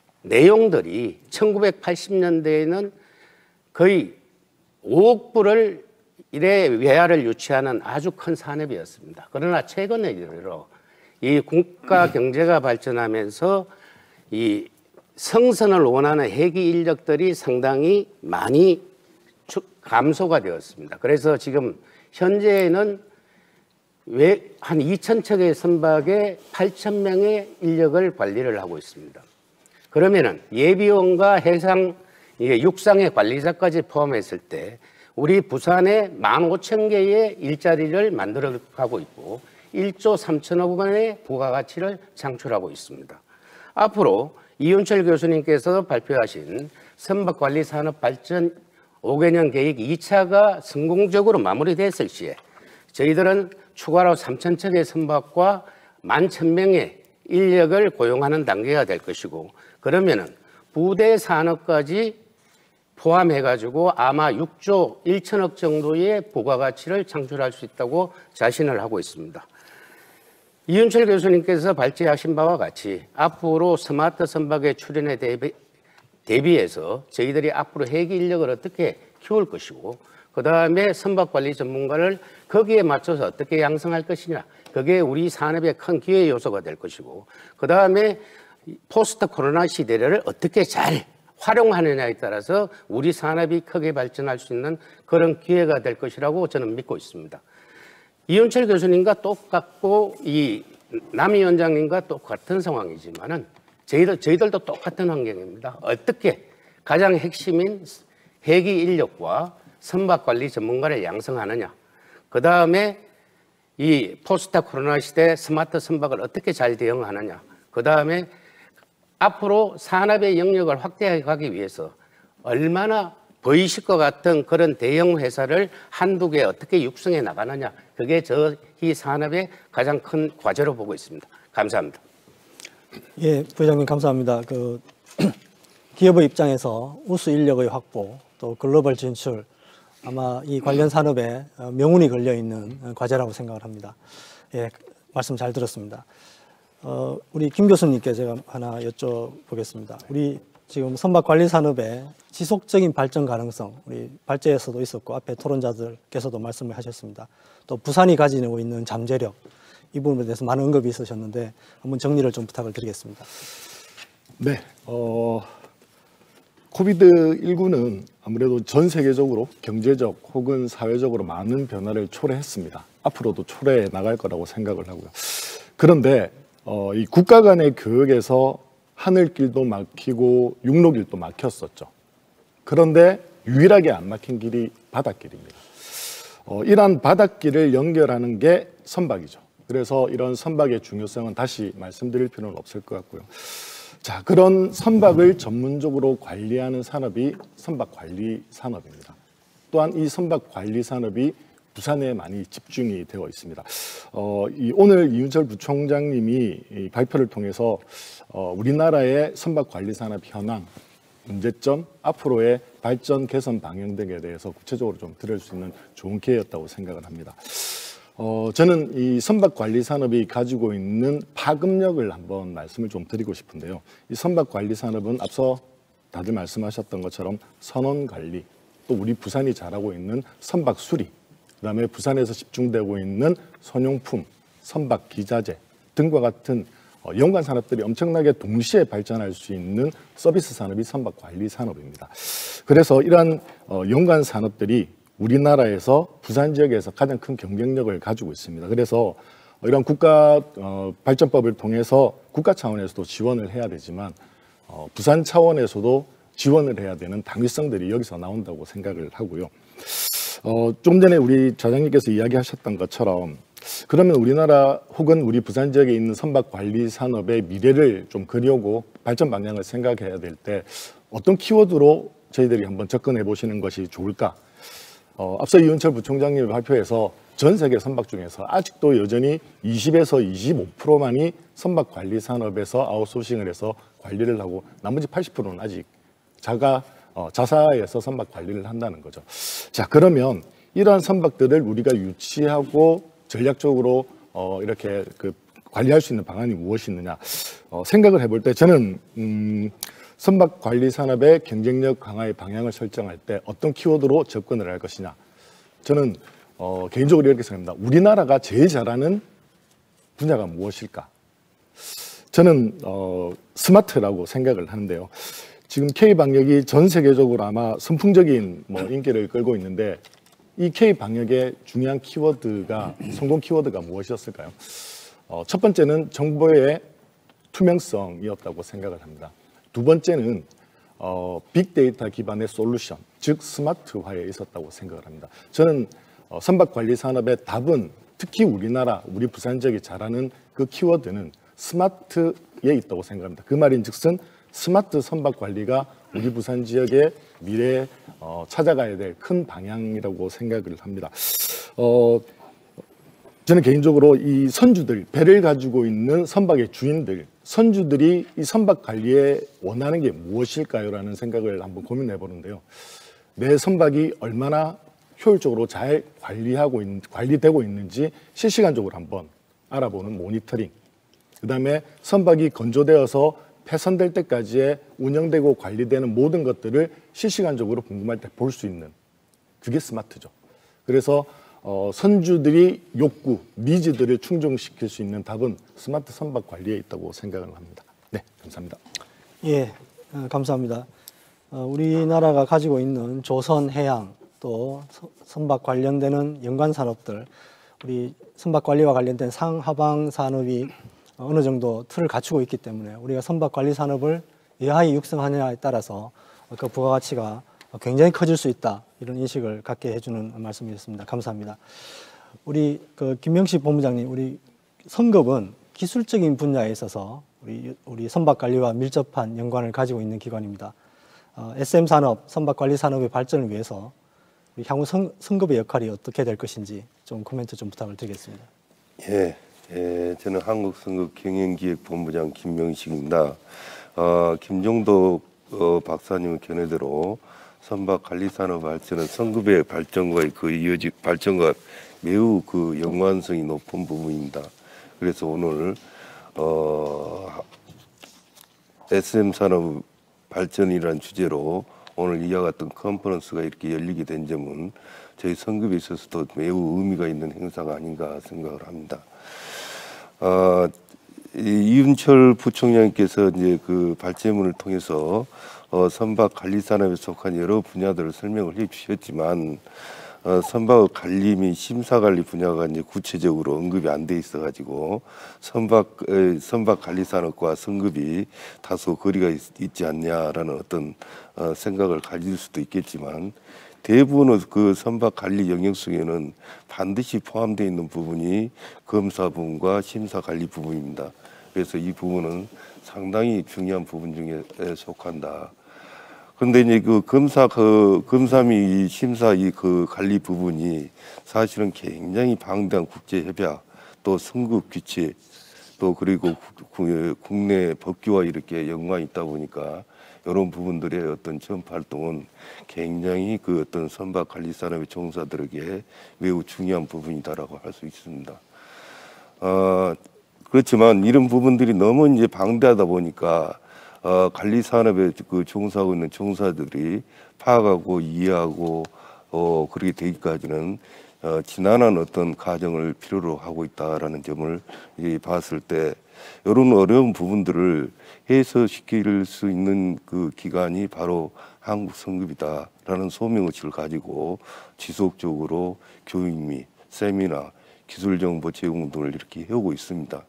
내용들이 1980년대에는 거의 5억 불을 일의 외화를 유치하는 아주 큰 산업이었습니다. 그러나 최근에 이르러 이 국가 경제가 발전하면서 이 성선을 원하는 해기 인력들이 상당히 많이 감소가 되었습니다. 그래서 지금 현재는 한 2,000척의 선박에 8,000명의 인력을 관리를 하고 있습니다. 그러면은 예비원과 해상, 육상의 관리자까지 포함했을 때 우리 부산에 15,000개의 일자리를 만들어가고 있고 1조 3천억 원의 부가가치를 창출하고 있습니다. 앞으로 이윤철 교수님께서 발표하신 선박관리산업 발전 5개년 계획 2차가 성공적으로 마무리됐을 시에 저희들은 추가로 3,000척의 선박과 11,000명의 인력을 고용하는 단계가 될 것이고, 그러면은 부대 산업까지 포함해가지고 아마 6조 1천억 정도의 부가가치를 창출할 수 있다고 자신을 하고 있습니다. 이윤철 교수님께서 발제하신 바와 같이 앞으로 스마트 선박의 출현에 대비해서 저희들이 앞으로 해기 인력을 어떻게 키울 것이고, 그 다음에 선박관리 전문가를 거기에 맞춰서 어떻게 양성할 것이냐, 그게 우리 산업의 큰 기회 요소가 될 것이고, 그 다음에 포스트 코로나 시대를 어떻게 잘 활용하느냐에 따라서 우리 산업이 크게 발전할 수 있는 그런 기회가 될 것이라고 저는 믿고 있습니다. 이윤철 교수님과 똑같고 이 남 위원장님과 똑같은 상황이지만은 저희들도 똑같은 환경입니다. 어떻게 가장 핵심인 해기 인력과 선박 관리 전문가를 양성하느냐, 그 다음에 이 포스트 코로나 시대 스마트 선박을 어떻게 잘 대응하느냐, 그 다음에 앞으로 산업의 영역을 확대해 가기 위해서 얼마나 보이실 것 같은 그런 대형 회사를 한두 개 어떻게 육성해 나가느냐, 그게 저희 산업의 가장 큰 과제로 보고 있습니다. 감사합니다. 예, 부회장님 감사합니다. 기업의 입장에서 우수 인력의 확보, 또 글로벌 진출, 아마 이 관련 산업에 명운이 걸려 있는 과제라고 생각을 합니다. 예, 말씀 잘 들었습니다. 우리 김 교수님께 제가 하나 여쭤보겠습니다. 우리 지금 선박 관리 산업의 지속적인 발전 가능성, 우리 발제에서도 있었고 앞에 토론자들께서도 말씀을 하셨습니다. 또 부산이 가지고 있는 잠재력, 이 부분에 대해서 많은 언급이 있으셨는데 한번 정리를 좀 부탁을 드리겠습니다. 네, 코비드19는 아무래도 전 세계적으로 경제적 혹은 사회적으로 많은 변화를 초래했습니다. 앞으로도 초래해 나갈 거라고 생각을 하고요. 그런데 이 국가 간의 교역에서 하늘길도 막히고 육로길도 막혔었죠. 그런데 유일하게 안 막힌 길이 바닷길입니다. 이러한 바닷길을 연결하는 게 선박이죠. 그래서 이런 선박의 중요성은 다시 말씀드릴 필요는 없을 것 같고요. 자, 그런 선박을 전문적으로 관리하는 산업이 선박관리 산업입니다. 또한 이 선박관리 산업이 부산에 많이 집중이 되어 있습니다. 오늘 이윤철 부총장님이 이 발표를 통해서 우리나라의 선박관리 산업 현황, 문제점, 앞으로의 발전 개선 방향 등에 대해서 구체적으로 좀 들을 수 있는 좋은 기회였다고 생각을 합니다. 저는 이 선박관리 산업이 가지고 있는 파급력을 한번 말씀을 좀 드리고 싶은데요. 이 선박관리 산업은 앞서 다들 말씀하셨던 것처럼 선원관리, 또 우리 부산이 잘하고 있는 선박수리, 그다음에 부산에서 집중되고 있는 선용품, 선박기자재 등과 같은 연관 산업들이 엄청나게 동시에 발전할 수 있는 서비스 산업이 선박관리 산업입니다. 그래서 이러한 연관 산업들이 우리나라에서 부산 지역에서 가장 큰 경쟁력을 가지고 있습니다. 그래서 이런 국가 발전법을 통해서 국가 차원에서도 지원을 해야 되지만 부산 차원에서도 지원을 해야 되는 당위성들이 여기서 나온다고 생각을 하고요. 좀 전에 우리 좌장님께서 이야기하셨던 것처럼 그러면 우리나라 혹은 우리 부산 지역에 있는 선박 관리 산업의 미래를 좀 그려고 발전 방향을 생각해야 될 때 어떤 키워드로 저희들이 한번 접근해 보시는 것이 좋을까? 앞서 이윤철 부총장님의 발표에서 전 세계 선박 중에서 아직도 여전히 20에서 25%만이 선박 관리 산업에서 아웃소싱을 해서 관리를 하고 나머지 80%는 아직 자사에서 선박 관리를 한다는 거죠. 자, 그러면 이러한 선박들을 우리가 유치하고 전략적으로 이렇게 관리할 수 있는 방안이 무엇이 있느냐 생각을 해볼 때 저는 선박 관리 산업의 경쟁력 강화의 방향을 설정할 때 어떤 키워드로 접근을 할 것이냐. 저는 개인적으로 이렇게 생각합니다. 우리나라가 제일 잘하는 분야가 무엇일까? 저는 스마트라고 생각을 하는데요. 지금 K-방역이 전 세계적으로 아마 선풍적인 인기를 끌고 있는데 이 K-방역의 중요한 키워드가, 성공 키워드가 무엇이었을까요? 첫 번째는 정보의 투명성이었다고 생각을 합니다. 두 번째는 빅데이터 기반의 솔루션, 즉 스마트화에 있었다고 생각을 합니다. 저는 선박관리 산업의 답은 특히 우리나라, 우리 부산 지역이 잘하는 그 키워드는 스마트에 있다고 생각합니다. 그 말인즉슨 스마트 선박관리가 우리 부산 지역의 미래에 찾아가야 될 큰 방향이라고 생각을 합니다. 저는 개인적으로 이 선주들, 배를 가지고 있는 선박의 주인들, 선주들이 이 선박 관리에 원하는 게 무엇일까요? 라는 생각을 한번 고민해 보는데요. 내 선박이 얼마나 효율적으로 잘 관리되고 있는지 실시간적으로 한번 알아보는 모니터링. 그다음에 선박이 건조되어서 폐선될 때까지의 운영되고 관리되는 모든 것들을 실시간적으로 궁금할 때 볼 수 있는, 그게 스마트죠. 그래서 선주들이 욕구, 니즈들을 충족시킬 수 있는 답은 스마트 선박 관리에 있다고 생각을 합니다. 네, 감사합니다. 예, 감사합니다. 우리나라가 가지고 있는 조선, 해양, 또 선박 관련되는 연관 산업들, 우리 선박 관리와 관련된 상하방 산업이 어느 정도 틀을 갖추고 있기 때문에 우리가 선박 관리 산업을 여하이 육성하느냐에 따라서 그 부가가치가 굉장히 커질 수 있다, 이런 인식을 갖게 해주는 말씀이었습니다. 감사합니다. 우리 김명식 본부장님, 우리 성급은 기술적인 분야에 있어서 우리 선박 관리와 밀접한 연관을 가지고 있는 기관입니다. SM 산업, 선박 관리 산업의 발전을 위해서 우리 향후 성급의 역할이 어떻게 될 것인지 좀 코멘트 좀 부탁을 드리겠습니다. 저는 한국성급경영기획본부장 김명식입니다. 김종덕 박사님 견해대로 선박 관리 산업 발전은 성급의 발전과 이어진 발전과 매우 연관성이 높은 부분입니다. 그래서 오늘 SM 산업 발전이라는 주제로 오늘 이와 같은 컨퍼런스가 이렇게 열리게 된 점은 저희 성급에 있어서도 매우 의미가 있는 행사가 아닌가 생각을 합니다. 이윤철 부총장님께서 이제 발제문을 통해서 선박 관리 산업에 속한 여러 분야들을 설명을 해주셨지만 선박 관리 및 심사 관리 분야가 이제 구체적으로 언급이 안 돼 있어가지고 선박 관리 산업과 성급이 다소 거리가 있지 않냐라는 어떤 생각을 가질 수도 있겠지만, 대부분의 선박 관리 영역 속에는 반드시 포함되어 있는 부분이 검사 부분과 심사 관리 부분입니다. 그래서 이 부분은 상당히 중요한 부분 중에 속한다. 그런데 이제 검사 및 심사 관리 부분이 사실은 굉장히 방대한 국제 협약, 또 성급 규칙, 또 그리고 국내 법규와 이렇게 연관이 있다 보니까 이런 부분들의 어떤 전파 활동은 굉장히 어떤 선박 관리 산업의 종사들에게 매우 중요한 부분이다라고 할 수 있습니다. 그렇지만 이런 부분들이 너무 이제 방대하다 보니까 관리 산업에 종사하고 있는 종사들이 파악하고 이해하고 그렇게 되기까지는 지난한 어떤 과정을 필요로 하고 있다라는 점을 봤을 때, 이런 어려운 부분들을 해소시킬 수 있는 기관이 바로 한국성급이다라는 소명의식을 가지고 지속적으로 교육 및 세미나, 기술 정보 제공 등을 이렇게 해오고 있습니다.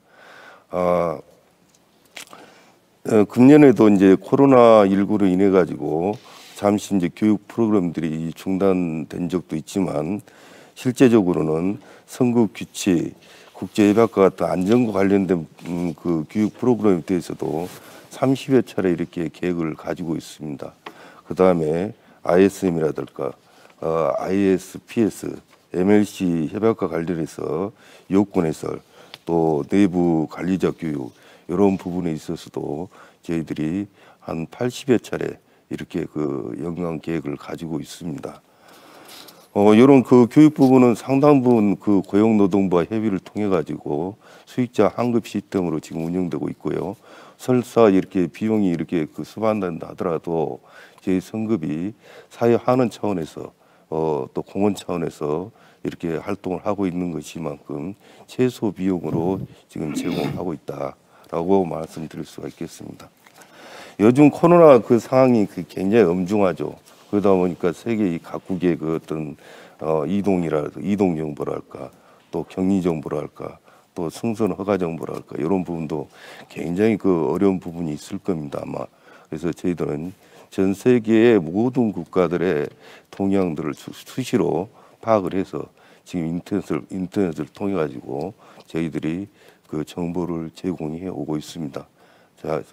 금년에도 이제 코로나19로 인해 가지고 잠시 이제 교육 프로그램들이 중단된 적도 있지만, 실제적으로는 성급 규칙, 국제협약과 같은 안전과 관련된 교육 프로그램에 대해서도 30여 차례 이렇게 계획을 가지고 있습니다. 그 다음에 ISM이라든가 ISPS, MLC 협약과 관련해서 요건 해설, 또 내부 관리자 교육, 이런 부분에 있어서도 저희들이 한 80여 차례 이렇게 연관 계획을 가지고 있습니다. 이런 교육 부분은 상당 부분 고용노동부와 협의를 통해 가지고 수익자 환급 시스템으로 지금 운영되고 있고요. 설사 이렇게 비용이 이렇게 수반된다 하더라도 저희 성급이 사회 환원 차원에서 또 공헌 차원에서 이렇게 활동을 하고 있는 것이만큼 최소 비용으로 지금 제공하고 있다라고 말씀드릴 수가 있겠습니다. 요즘 코로나 상황이 굉장히 엄중하죠. 그러다 보니까 세계 각국의 어떤 이동 정보랄까, 또 격리 정보랄까, 또 승선 허가 정보랄까, 이런 부분도 굉장히 어려운 부분이 있을 겁니다, 아마. 그래서 저희들은 전 세계의 모든 국가들의 동향들을 수시로 파악을 해서 지금 인터넷을 통해 가지고 저희들이 정보를 제공해 오고 있습니다. 자,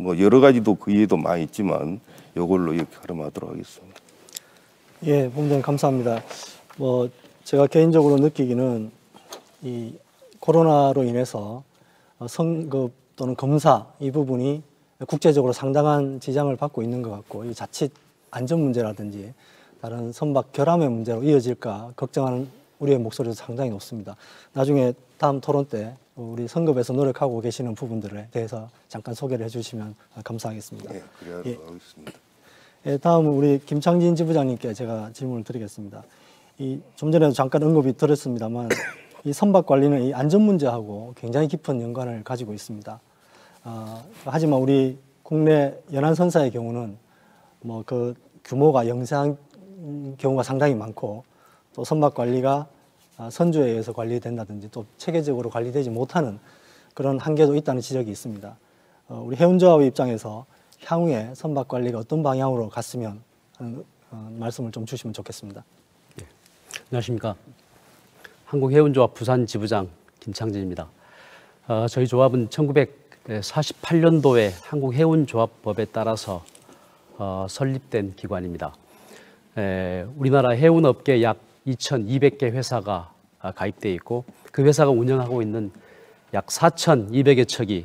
뭐 여러 가지도 그 이해도 많이 있지만 이걸로 이렇게 활용하도록 하겠습니다. 예, 본부장님 감사합니다. 뭐 제가 개인적으로 느끼기는 이 코로나로 인해서 성급 또는 검사 이 부분이 국제적으로 상당한 지장을 받고 있는 것 같고, 이 자칫 안전 문제라든지 다른 선박 결함의 문제로 이어질까 걱정하는 우리의 목소리도 상당히 높습니다. 나중에 다음 토론 때 우리 성급에서 노력하고 계시는 부분들에 대해서 잠깐 소개를 해주시면 감사하겠습니다. 네, 그래야 예. 하겠습니다. 예, 다음은 우리 김창진 지부장님께 제가 질문을 드리겠습니다. 좀 전에도 잠깐 언급이 들었습니다만 이 선박 관리는 이 안전 문제하고 굉장히 깊은 연관을 가지고 있습니다. 하지만 우리 국내 연안선사의 경우는 뭐 그 규모가 영세한 경우가 상당히 많고, 또 선박 관리가 선주에 의해서 관리된다든지 또 체계적으로 관리되지 못하는 그런 한계도 있다는 지적이 있습니다. 우리 해운조합의 입장에서 향후에 선박 관리가 어떤 방향으로 갔으면 하는 말씀을 좀 주시면 좋겠습니다. 네. 안녕하십니까. 한국해운조합 부산 지부장 김창진입니다. 저희 조합은 1948년도에 한국해운조합법에 따라서 설립된 기관입니다. 우리나라 해운업계 약 2,200개 회사가 가입되어 있고, 그 회사가 운영하고 있는 약 4,200여 척이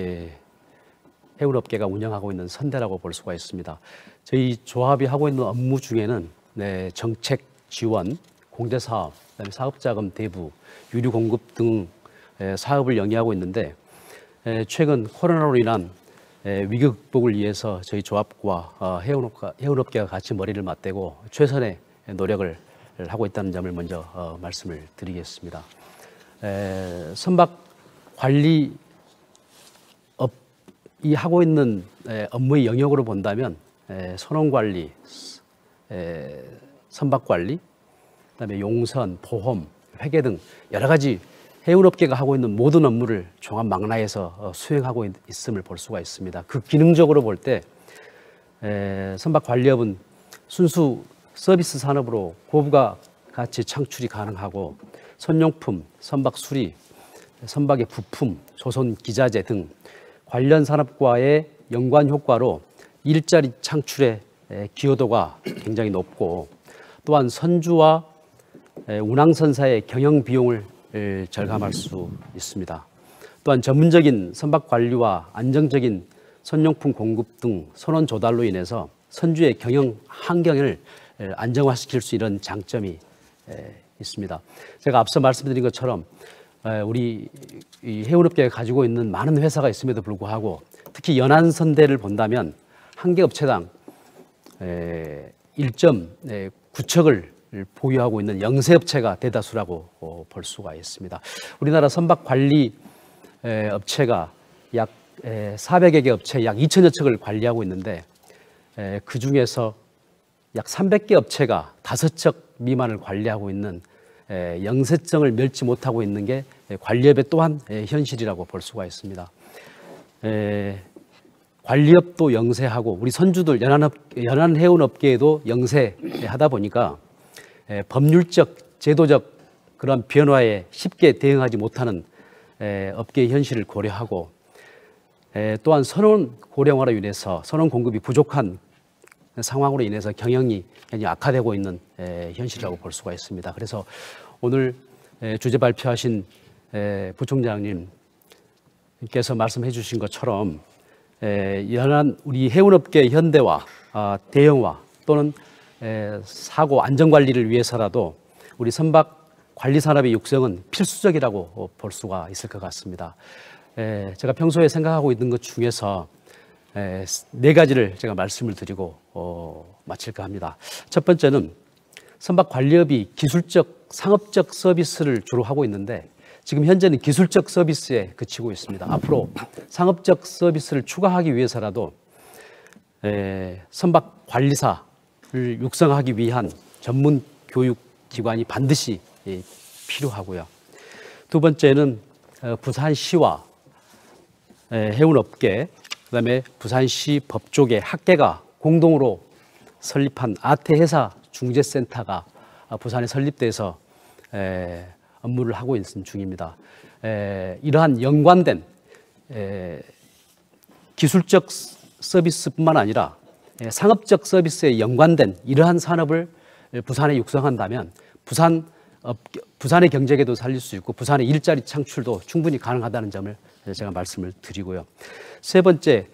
해운업계가 운영하고 있는 선대라고 볼 수가 있습니다. 저희 조합이 하고 있는 업무 중에는 정책 지원, 공제사업, 그다음에 사업자금 대부, 유류 공급 등 사업을 영위하고 있는데, 최근 코로나로 인한 위기 극복을 위해서 저희 조합과 해운업계가 같이 머리를 맞대고 최선의 노력을 하고 있다는 점을 먼저 말씀을 드리겠습니다. 선박 관리 이 하고 있는 업무의 영역으로 본다면 선원관리, 선박관리, 그다음에 용선, 보험, 회계 등 여러 가지 해운업계가 하고 있는 모든 업무를 종합 망라해서 수행하고 있음을 볼 수가 있습니다. 그 기능적으로 볼 때 선박관리업은 순수 서비스 산업으로 고부가 가치 창출이 가능하고, 선용품, 선박 수리, 선박의 부품, 조선 기자재 등 관련 산업과의 연관 효과로 일자리 창출의 기여도가 굉장히 높고, 또한 선주와 운항선사의 경영 비용을 절감할 수 있습니다. 또한 전문적인 선박 관리와 안정적인 선용품 공급 등 선원 조달로 인해서 선주의 경영 환경을 안정화시킬 수 있는 장점이 있습니다. 제가 앞서 말씀드린 것처럼 우리 해운업계가 가지고 있는 많은 회사가 있음에도 불구하고, 특히 연안선대를 본다면 한 개 업체당 1.9척을 보유하고 있는 영세업체가 대다수라고 볼 수가 있습니다. 우리나라 선박 관리 업체가 약 400여 개 업체 약 2천여 척을 관리하고 있는데, 그 중에서 약 300개 업체가 5척 미만을 관리하고 있는 영세증을 멸치 못하고 있는 게 관리업의 또한 현실이라고 볼 수가 있습니다. 관리업도 영세하고 우리 선주들 연안 해운업계에도 영세하다 보니까 법률적, 제도적 그런 변화에 쉽게 대응하지 못하는 업계의 현실을 고려하고, 또한 선원 고령화로 인해서 선원 공급이 부족한 상황으로 인해서 경영이 굉장히 악화되고 있는 현실이라고 볼 수가 있습니다. 그래서 오늘 주제 발표하신 부총장님께서 말씀해 주신 것처럼 연안 우리 해운업계 현대화, 대형화 또는 사고 안전관리를 위해서라도 우리 선박 관리 산업의 육성은 필수적이라고 볼 수가 있을 것 같습니다. 제가 평소에 생각하고 있는 것 중에서 4가지를 제가 말씀을 드리고 마칠까 합니다. 첫 번째는 선박 관리업이 기술적, 상업적 서비스를 주로 하고 있는데, 지금 현재는 기술적 서비스에 그치고 있습니다. 앞으로 상업적 서비스를 추가하기 위해서라도 선박 관리사를 육성하기 위한 전문 교육 기관이 반드시 필요하고요. 두 번째는 부산시와 해운업계, 그다음에 부산시 법조계, 학계가 공동으로 설립한 아태회사 중재센터가 부산에 설립돼서 업무를 하고 있는 중입니다. 이러한 연관된 기술적 서비스뿐만 아니라 상업적 서비스에 연관된 이러한 산업을 부산에 육성한다면 부산의 경제계도 살릴 수 있고 부산의 일자리 창출도 충분히 가능하다는 점을 제가 말씀을 드리고요. 세 번째,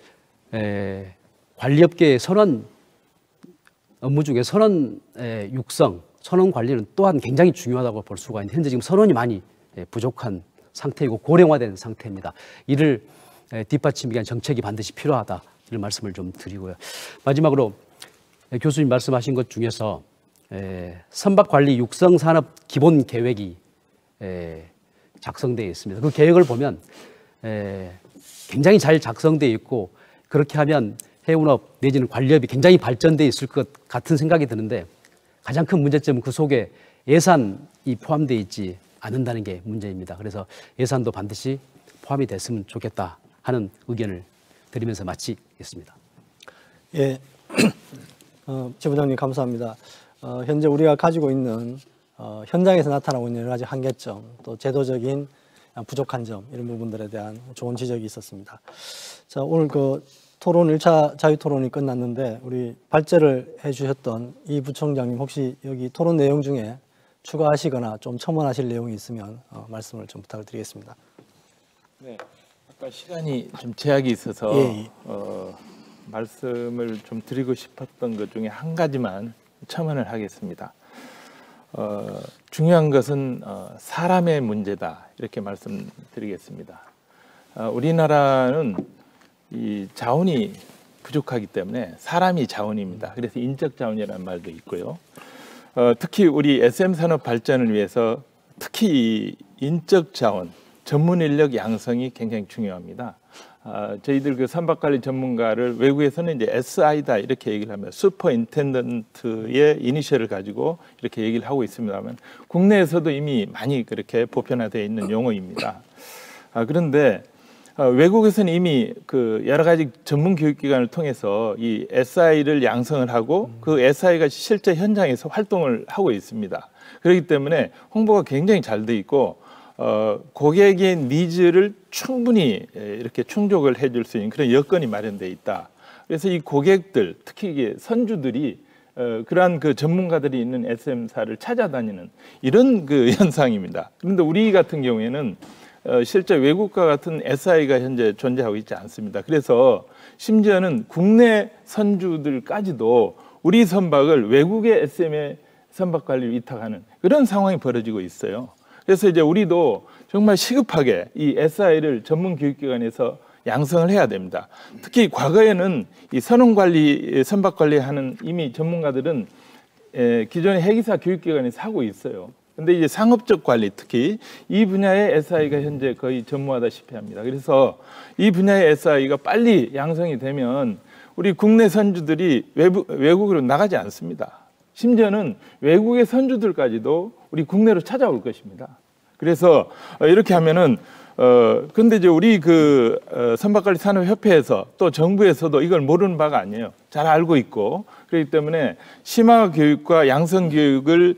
관리업계의 선원 업무 중에 선원 육성, 선원 관리는 또한 굉장히 중요하다고 볼 수가 있는데 현재 지금 선원이 많이 부족한 상태이고 고령화된 상태입니다. 이를 뒷받침하기 위한 정책이 반드시 필요하다 이런 말씀을 좀 드리고요. 마지막으로 교수님 말씀하신 것 중에서 선박관리 육성산업 기본 계획이 작성되어 있습니다. 그 계획을 보면 굉장히 잘 작성되어 있고 그렇게 하면 해운업 내지는 관리업이 굉장히 발전되어 있을 것 같은 생각이 드는데 가장 큰 문제점은 그 속에 예산이 포함되어 있지 않는다는 게 문제입니다. 그래서 예산도 반드시 포함이 됐으면 좋겠다 하는 의견을 드리면서 마치겠습니다. 예, 지부장님 감사합니다. 현재 우리가 가지고 있는 현장에서 나타나고 있는 여러 가지 한계점, 또 제도적인 부족한 점 이런 부분들에 대한 좋은 지적이 있었습니다. 자, 오늘 그 토론 1차 자유토론이 끝났는데 우리 발제를 해주셨던 이 부총장님 혹시 여기 토론 내용 중에 추가하시거나 좀 첨언하실 내용이 있으면 말씀을 좀 부탁을 드리겠습니다. 네, 아까 시간이 좀 제약이 있어서 예. 말씀을 좀 드리고 싶었던 것 중에 한 가지만 첨언을 하겠습니다. 중요한 것은 사람의 문제다 이렇게 말씀드리겠습니다. 우리나라는 이 자원이 부족하기 때문에 사람이 자원입니다. 그래서 인적 자원이라는 말도 있고요. 특히 우리 SM 산업 발전을 위해서 특히 이 인적 자원, 전문 인력 양성이 굉장히 중요합니다. 저희들 그 선박관리 전문가를 외국에서는 이제 SI다 이렇게 얘기를 하면 슈퍼 인텐던트의 이니셜을 가지고 이렇게 얘기를 하고 있습니다만 국내에서도 이미 많이 그렇게 보편화되어 있는 용어입니다. 그런데 외국에서는 이미 그 여러 가지 전문 교육기관을 통해서 이 SI를 양성을 하고 그 SI가 실제 현장에서 활동을 하고 있습니다. 그렇기 때문에 홍보가 굉장히 잘 돼 있고 고객의 니즈를 충분히 이렇게 충족을 해줄 수 있는 그런 여건이 마련돼 있다. 그래서 이 고객들, 특히 이게 선주들이 그러한 그 전문가들이 있는 SM사를 찾아다니는 이런 그 현상입니다. 그런데 우리 같은 경우에는 실제 외국과 같은 SI가 현재 존재하고 있지 않습니다. 그래서 심지어는 국내 선주들까지도 우리 선박을 외국의 SM의 선박 관리를 위탁하는 그런 상황이 벌어지고 있어요. 그래서 이제 우리도 정말 시급하게 이 SI를 전문 교육기관에서 양성을 해야 됩니다. 특히 과거에는 이 선원 관리, 선박 관리하는 이미 전문가들은 기존의 해기사 교육기관에서 하고 있어요. 근데 이제 상업적 관리, 특히 이 분야의 SI가 현재 거의 전무하다시피 합니다. 그래서 이 분야의 SI가 빨리 양성이 되면 우리 국내 선주들이 외국으로 나가지 않습니다. 심지어는 외국의 선주들까지도 우리 국내로 찾아올 것입니다. 그래서 이렇게 하면은 근데 이제 우리 그 선박관리산업협회에서 또 정부에서도 이걸 모르는 바가 아니에요. 잘 알고 있고 그렇기 때문에 심화 교육과 양성 교육을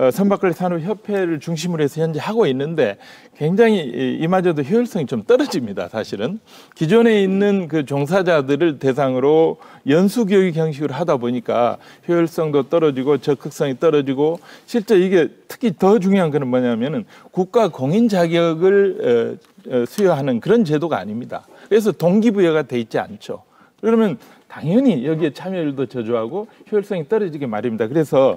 선박관리산업협회를 중심으로 해서 현재 하고 있는데 굉장히 이마저도 효율성이 좀 떨어집니다. 사실은 기존에 있는 그 종사자들을 대상으로 연수 교육 형식으로 하다 보니까 효율성도 떨어지고 적극성이 떨어지고 실제 이게 특히 더 중요한 건 뭐냐면은 국가 공인 자격을 수여하는 그런 제도가 아닙니다. 그래서 동기부여가 돼 있지 않죠. 그러면 당연히 여기에 참여율도 저조하고 효율성이 떨어지게 마련입니다. 그래서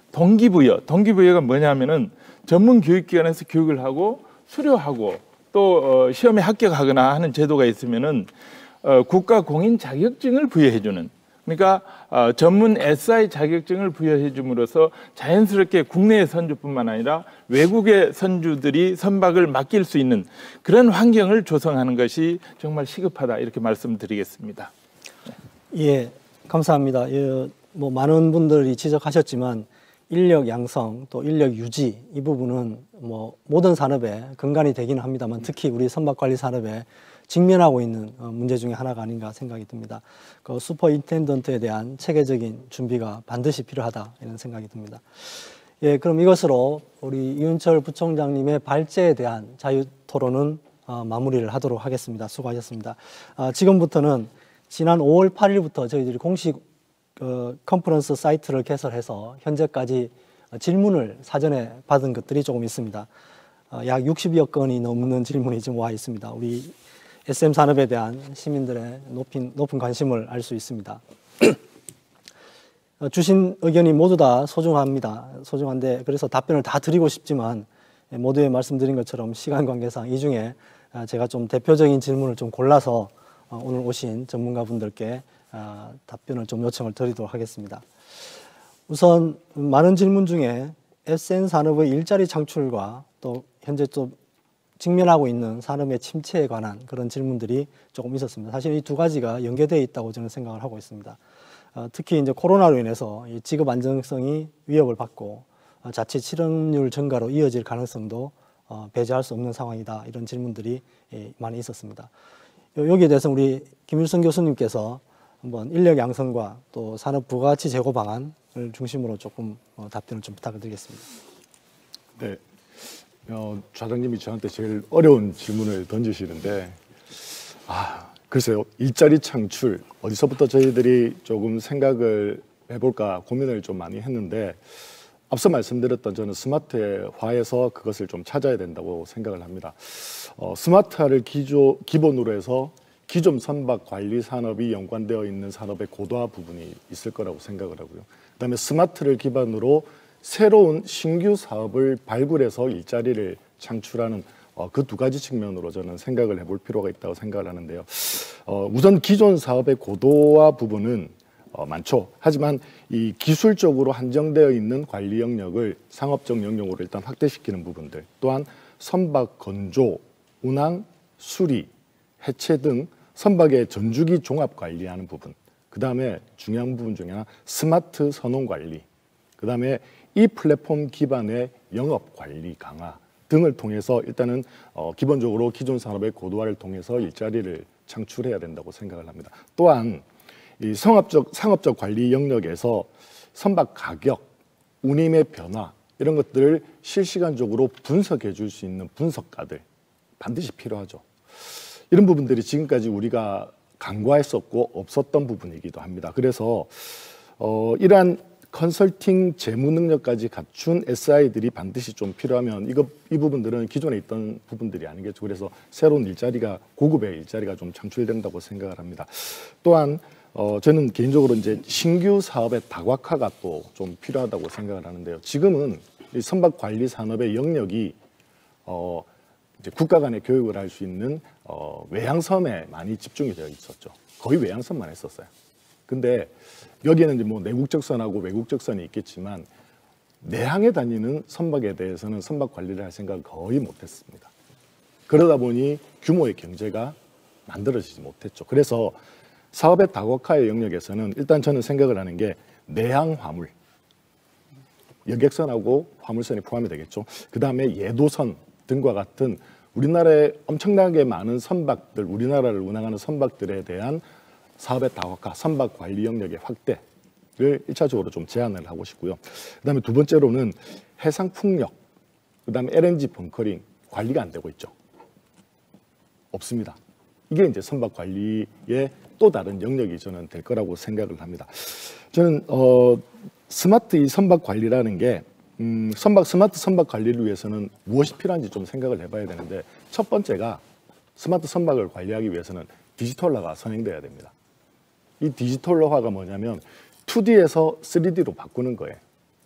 동기부여가 뭐냐면은 전문 교육기관에서 교육을 하고 수료하고 또 시험에 합격하거나 하는 제도가 있으면은 국가 공인 자격증을 부여해주는 그러니까 전문 SI 자격증을 부여해줌으로써 자연스럽게 국내의 선주뿐만 아니라 외국의 선주들이 선박을 맡길 수 있는 그런 환경을 조성하는 것이 정말 시급하다 이렇게 말씀드리겠습니다. 예, 감사합니다. 예, 뭐 많은 분들이 지적하셨지만 인력 양성 또 인력 유지 이 부분은 뭐 모든 산업의 근간이 되기는 합니다만 특히 우리 선박관리 산업에 직면하고 있는 문제 중에 하나가 아닌가 생각이 듭니다. 그 슈퍼 인텐던트에 대한 체계적인 준비가 반드시 필요하다 이런 생각이 듭니다. 예, 그럼 이것으로 우리 이윤철 부총장님의 발제에 대한 자유 토론은 마무리를 하도록 하겠습니다. 수고하셨습니다. 지금부터는 지난 5월 8일부터 저희들이 공식 컨퍼런스 사이트를 개설해서 현재까지 질문을 사전에 받은 것들이 조금 있습니다. 약 60여 건이 넘는 질문이 지금 와 있습니다. 우리 SM 산업에 대한 시민들의 높은 관심을 알 수 있습니다. 주신 의견이 모두 다 소중합니다. 소중한데 그래서 답변을 다 드리고 싶지만 모두에 말씀드린 것처럼 시간 관계상 이 중에 제가 좀 대표적인 질문을 좀 골라서 오늘 오신 전문가분들께 답변을 좀 요청을 드리도록 하겠습니다. 우선 많은 질문 중에 SM 산업의 일자리 창출과 또 현재 또 직면하고 있는 산업의 침체에 관한 그런 질문들이 조금 있었습니다. 사실 이 두 가지가 연계되어 있다고 저는 생각을 하고 있습니다. 특히 이제 코로나로 인해서 이 직업 안정성이 위협을 받고 자칫 실업률 증가로 이어질 가능성도 배제할 수 없는 상황이다. 이런 질문들이 많이 있었습니다. 여기에 대해서 우리 김일성 교수님께서 한번 인력 양성과 또 산업 부가가치 제고 방안을 중심으로 조금 답변을 좀 부탁드리겠습니다. 네, 좌장님이 저한테 제일 어려운 질문을 던지시는데, 글쎄요, 일자리 창출 어디서부터 저희들이 조금 생각을 해볼까 고민을 좀 많이 했는데, 앞서 말씀드렸던 저는 스마트화에서 그것을 좀 찾아야 된다고 생각을 합니다. 스마트화를 기본으로 해서 기존 선박 관리 산업이 연관되어 있는 산업의 고도화 부분이 있을 거라고 생각을 하고요. 그다음에 스마트를 기반으로 새로운 신규 사업을 발굴해서 일자리를 창출하는 그 두 가지 측면으로 저는 생각을 해볼 필요가 있다고 생각을 하는데요. 우선 기존 사업의 고도화 부분은 많죠. 하지만 이 기술적으로 한정되어 있는 관리 영역을 상업적 영역으로 일단 확대시키는 부분들, 또한 선박 건조, 운항, 수리, 해체 등 선박의 전주기 종합 관리하는 부분, 그 다음에 중요한 부분 중에 하나 스마트 선원 관리, 그 다음에 이 플랫폼 기반의 영업 관리 강화 등을 통해서 일단은 기본적으로 기존 산업의 고도화를 통해서 일자리를 창출해야 된다고 생각을 합니다. 또한 이 상업적 관리 영역에서 선박 가격, 운임의 변화 이런 것들을 실시간적으로 분석해 줄 수 있는 분석가들 반드시 필요하죠. 이런 부분들이 지금까지 우리가 간과했었고 없었던 부분이기도 합니다. 그래서 이러한 컨설팅 재무 능력까지 갖춘 SI들이 반드시 좀 필요하면 이 부분들은 기존에 있던 부분들이 아니겠죠. 그래서 새로운 일자리가, 고급의 일자리가 좀 창출된다고 생각을 합니다. 또한 저는 개인적으로 이제 신규 사업의 다각화가 또 좀 필요하다고 생각을 하는데요. 지금은 이 선박 관리 산업의 영역이 이제 국가 간의 교육을 할 수 있는 외항선에 많이 집중이 되어 있었죠. 거의 외항선만 했었어요. 근데 여기에는 이제 뭐 내국적 선하고 외국적 선이 있겠지만 내항에 다니는 선박에 대해서는 선박 관리를 할 생각을 거의 못했습니다. 그러다 보니 규모의 경제가 만들어지지 못했죠. 그래서 사업의 다각화의 영역에서는 일단 저는 생각을 하는 게 내항 화물, 여객선하고 화물선이 포함이 되겠죠. 그 다음에 예도선 등과 같은 우리나라에 엄청나게 많은 선박들, 우리나라를 운항하는 선박들에 대한 사업의 다각화, 선박 관리 영역의 확대를 1차적으로 좀 제안을 하고 싶고요. 그 다음에 두 번째로는 해상 풍력, 그 다음에 LNG 벙커링 관리가 안 되고 있죠. 없습니다. 이게 이제 선박 관리의 또 다른 영역이 저는 될 거라고 생각을 합니다. 저는 스마트 이 선박 관리라는 게 스마트 선박 관리를 위해서는 무엇이 필요한지 좀 생각을 해봐야 되는데, 첫 번째가 스마트 선박을 관리하기 위해서는 디지털화가 선행돼야 됩니다. 이 디지털화가 뭐냐면 2D에서 3D로 바꾸는 거예요.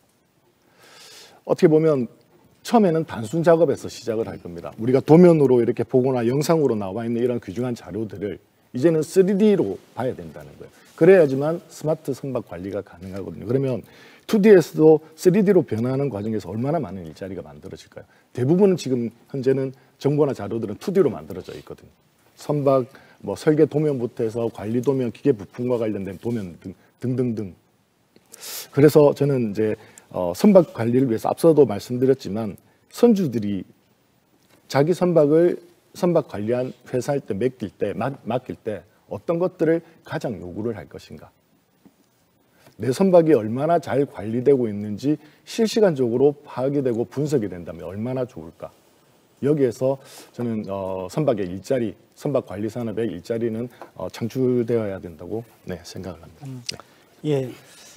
어떻게 보면 처음에는 단순 작업에서 시작을 할 겁니다. 우리가 도면으로 이렇게 보거나 영상으로 나와 있는 이런 귀중한 자료들을 이제는 3D로 봐야 된다는 거예요. 그래야지만 스마트 선박 관리가 가능하거든요. 그러면 2D에서도 3D로 변화하는 과정에서 얼마나 많은 일자리가 만들어질까요? 대부분은 지금 현재는 정보나 자료들은 2D로 만들어져 있거든요. 선박 뭐 설계 도면부터 해서 관리 도면, 기계 부품과 관련된 도면 등등등. 그래서 저는 이제 선박 관리를 위해서 앞서도 말씀드렸지만 선주들이 자기 선박 관리한 회사할 때 맡길 때 어떤 것들을 가장 요구를 할 것인가? 내 선박이 얼마나 잘 관리되고 있는지 실시간적으로 파악이 되고 분석이 된다면 얼마나 좋을까? 여기에서 저는 선박의 일자리, 선박 관리 산업의 일자리는 창출되어야 된다고 생각을 합니다. 예,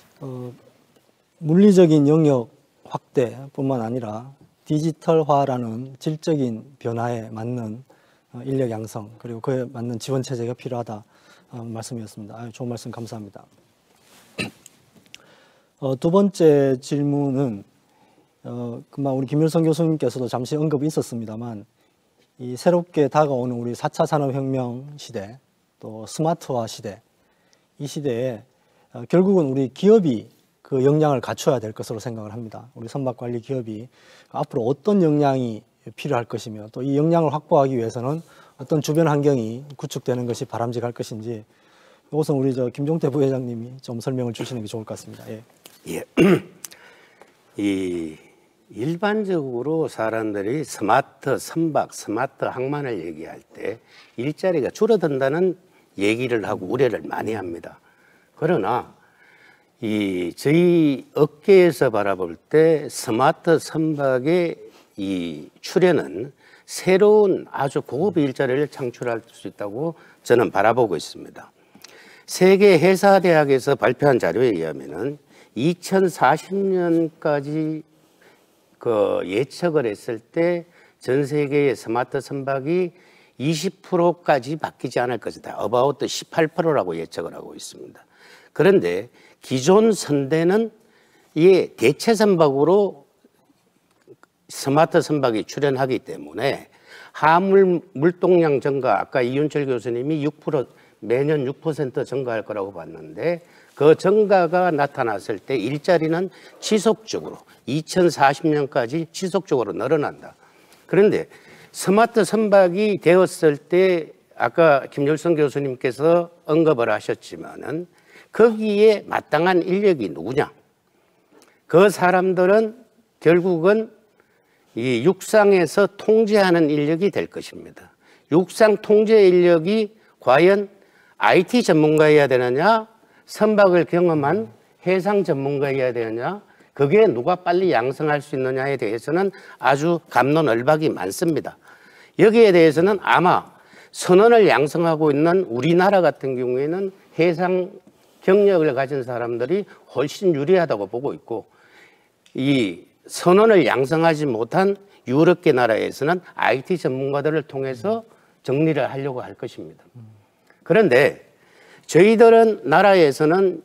물리적인 영역 확대뿐만 아니라 디지털화라는 질적인 변화에 맞는 인력 양성 그리고 그에 맞는 지원 체제가 필요하다 말씀이었습니다. 좋은 말씀 감사합니다. 두 번째 질문은 금방 우리 김일성 교수님께서도 잠시 언급이 있었습니다만 이 새롭게 다가오는 우리 4차 산업혁명 시대 또 스마트화 시대 이 시대에 결국은 우리 기업이 그 역량을 갖춰야 될 것으로 생각을 합니다. 우리 선박관리 기업이 앞으로 어떤 역량이 필요할 것이며 또 이 역량을 확보하기 위해서는 어떤 주변 환경이 구축되는 것이 바람직할 것인지 이것은 우리 김종태 부회장님이 좀 설명을 주시는 게 좋을 것 같습니다. 예. 예. 이 일반적으로 사람들이 스마트 선박, 스마트 항만을 얘기할 때 일자리가 줄어든다는 얘기를 하고 우려를 많이 합니다. 그러나 저희 업계에서 바라볼 때 스마트 선박의 이 출현은 새로운 아주 고급 일자리를 창출할 수 있다고 저는 바라보고 있습니다. 세계 회사대학에서 발표한 자료에 의하면은 2040년까지 예측을 했을 때 전 세계의 스마트 선박이 20%까지 바뀌지 않을 것이다. about 18%라고 예측을 하고 있습니다. 그런데 기존 선대는 이게 대체 선박으로 스마트 선박이 출현하기 때문에 화물 물동량 증가, 아까 이윤철 교수님이 6% 매년 6% 증가할 거라고 봤는데 그 증가가 나타났을 때 일자리는 지속적으로 2040년까지 지속적으로 늘어난다. 그런데 스마트 선박이 되었을 때 아까 김열성 교수님께서 언급을 하셨지만은 거기에 마땅한 인력이 누구냐? 그 사람들은 결국은 이 육상에서 통제하는 인력이 될 것입니다. 육상 통제 인력이 과연 IT 전문가여야 되느냐? 선박을 경험한 해상 전문가여야 되느냐? 그게 누가 빨리 양성할 수 있느냐에 대해서는 아주 갑론을박이 많습니다. 여기에 대해서는 아마 선원을 양성하고 있는 우리나라 같은 경우에는 해상 경력을 가진 사람들이 훨씬 유리하다고 보고 있고 이 선원을 양성하지 못한 유럽계 나라에서는 IT 전문가들을 통해서 정리를 하려고 할 것입니다. 그런데 저희들은 나라에서는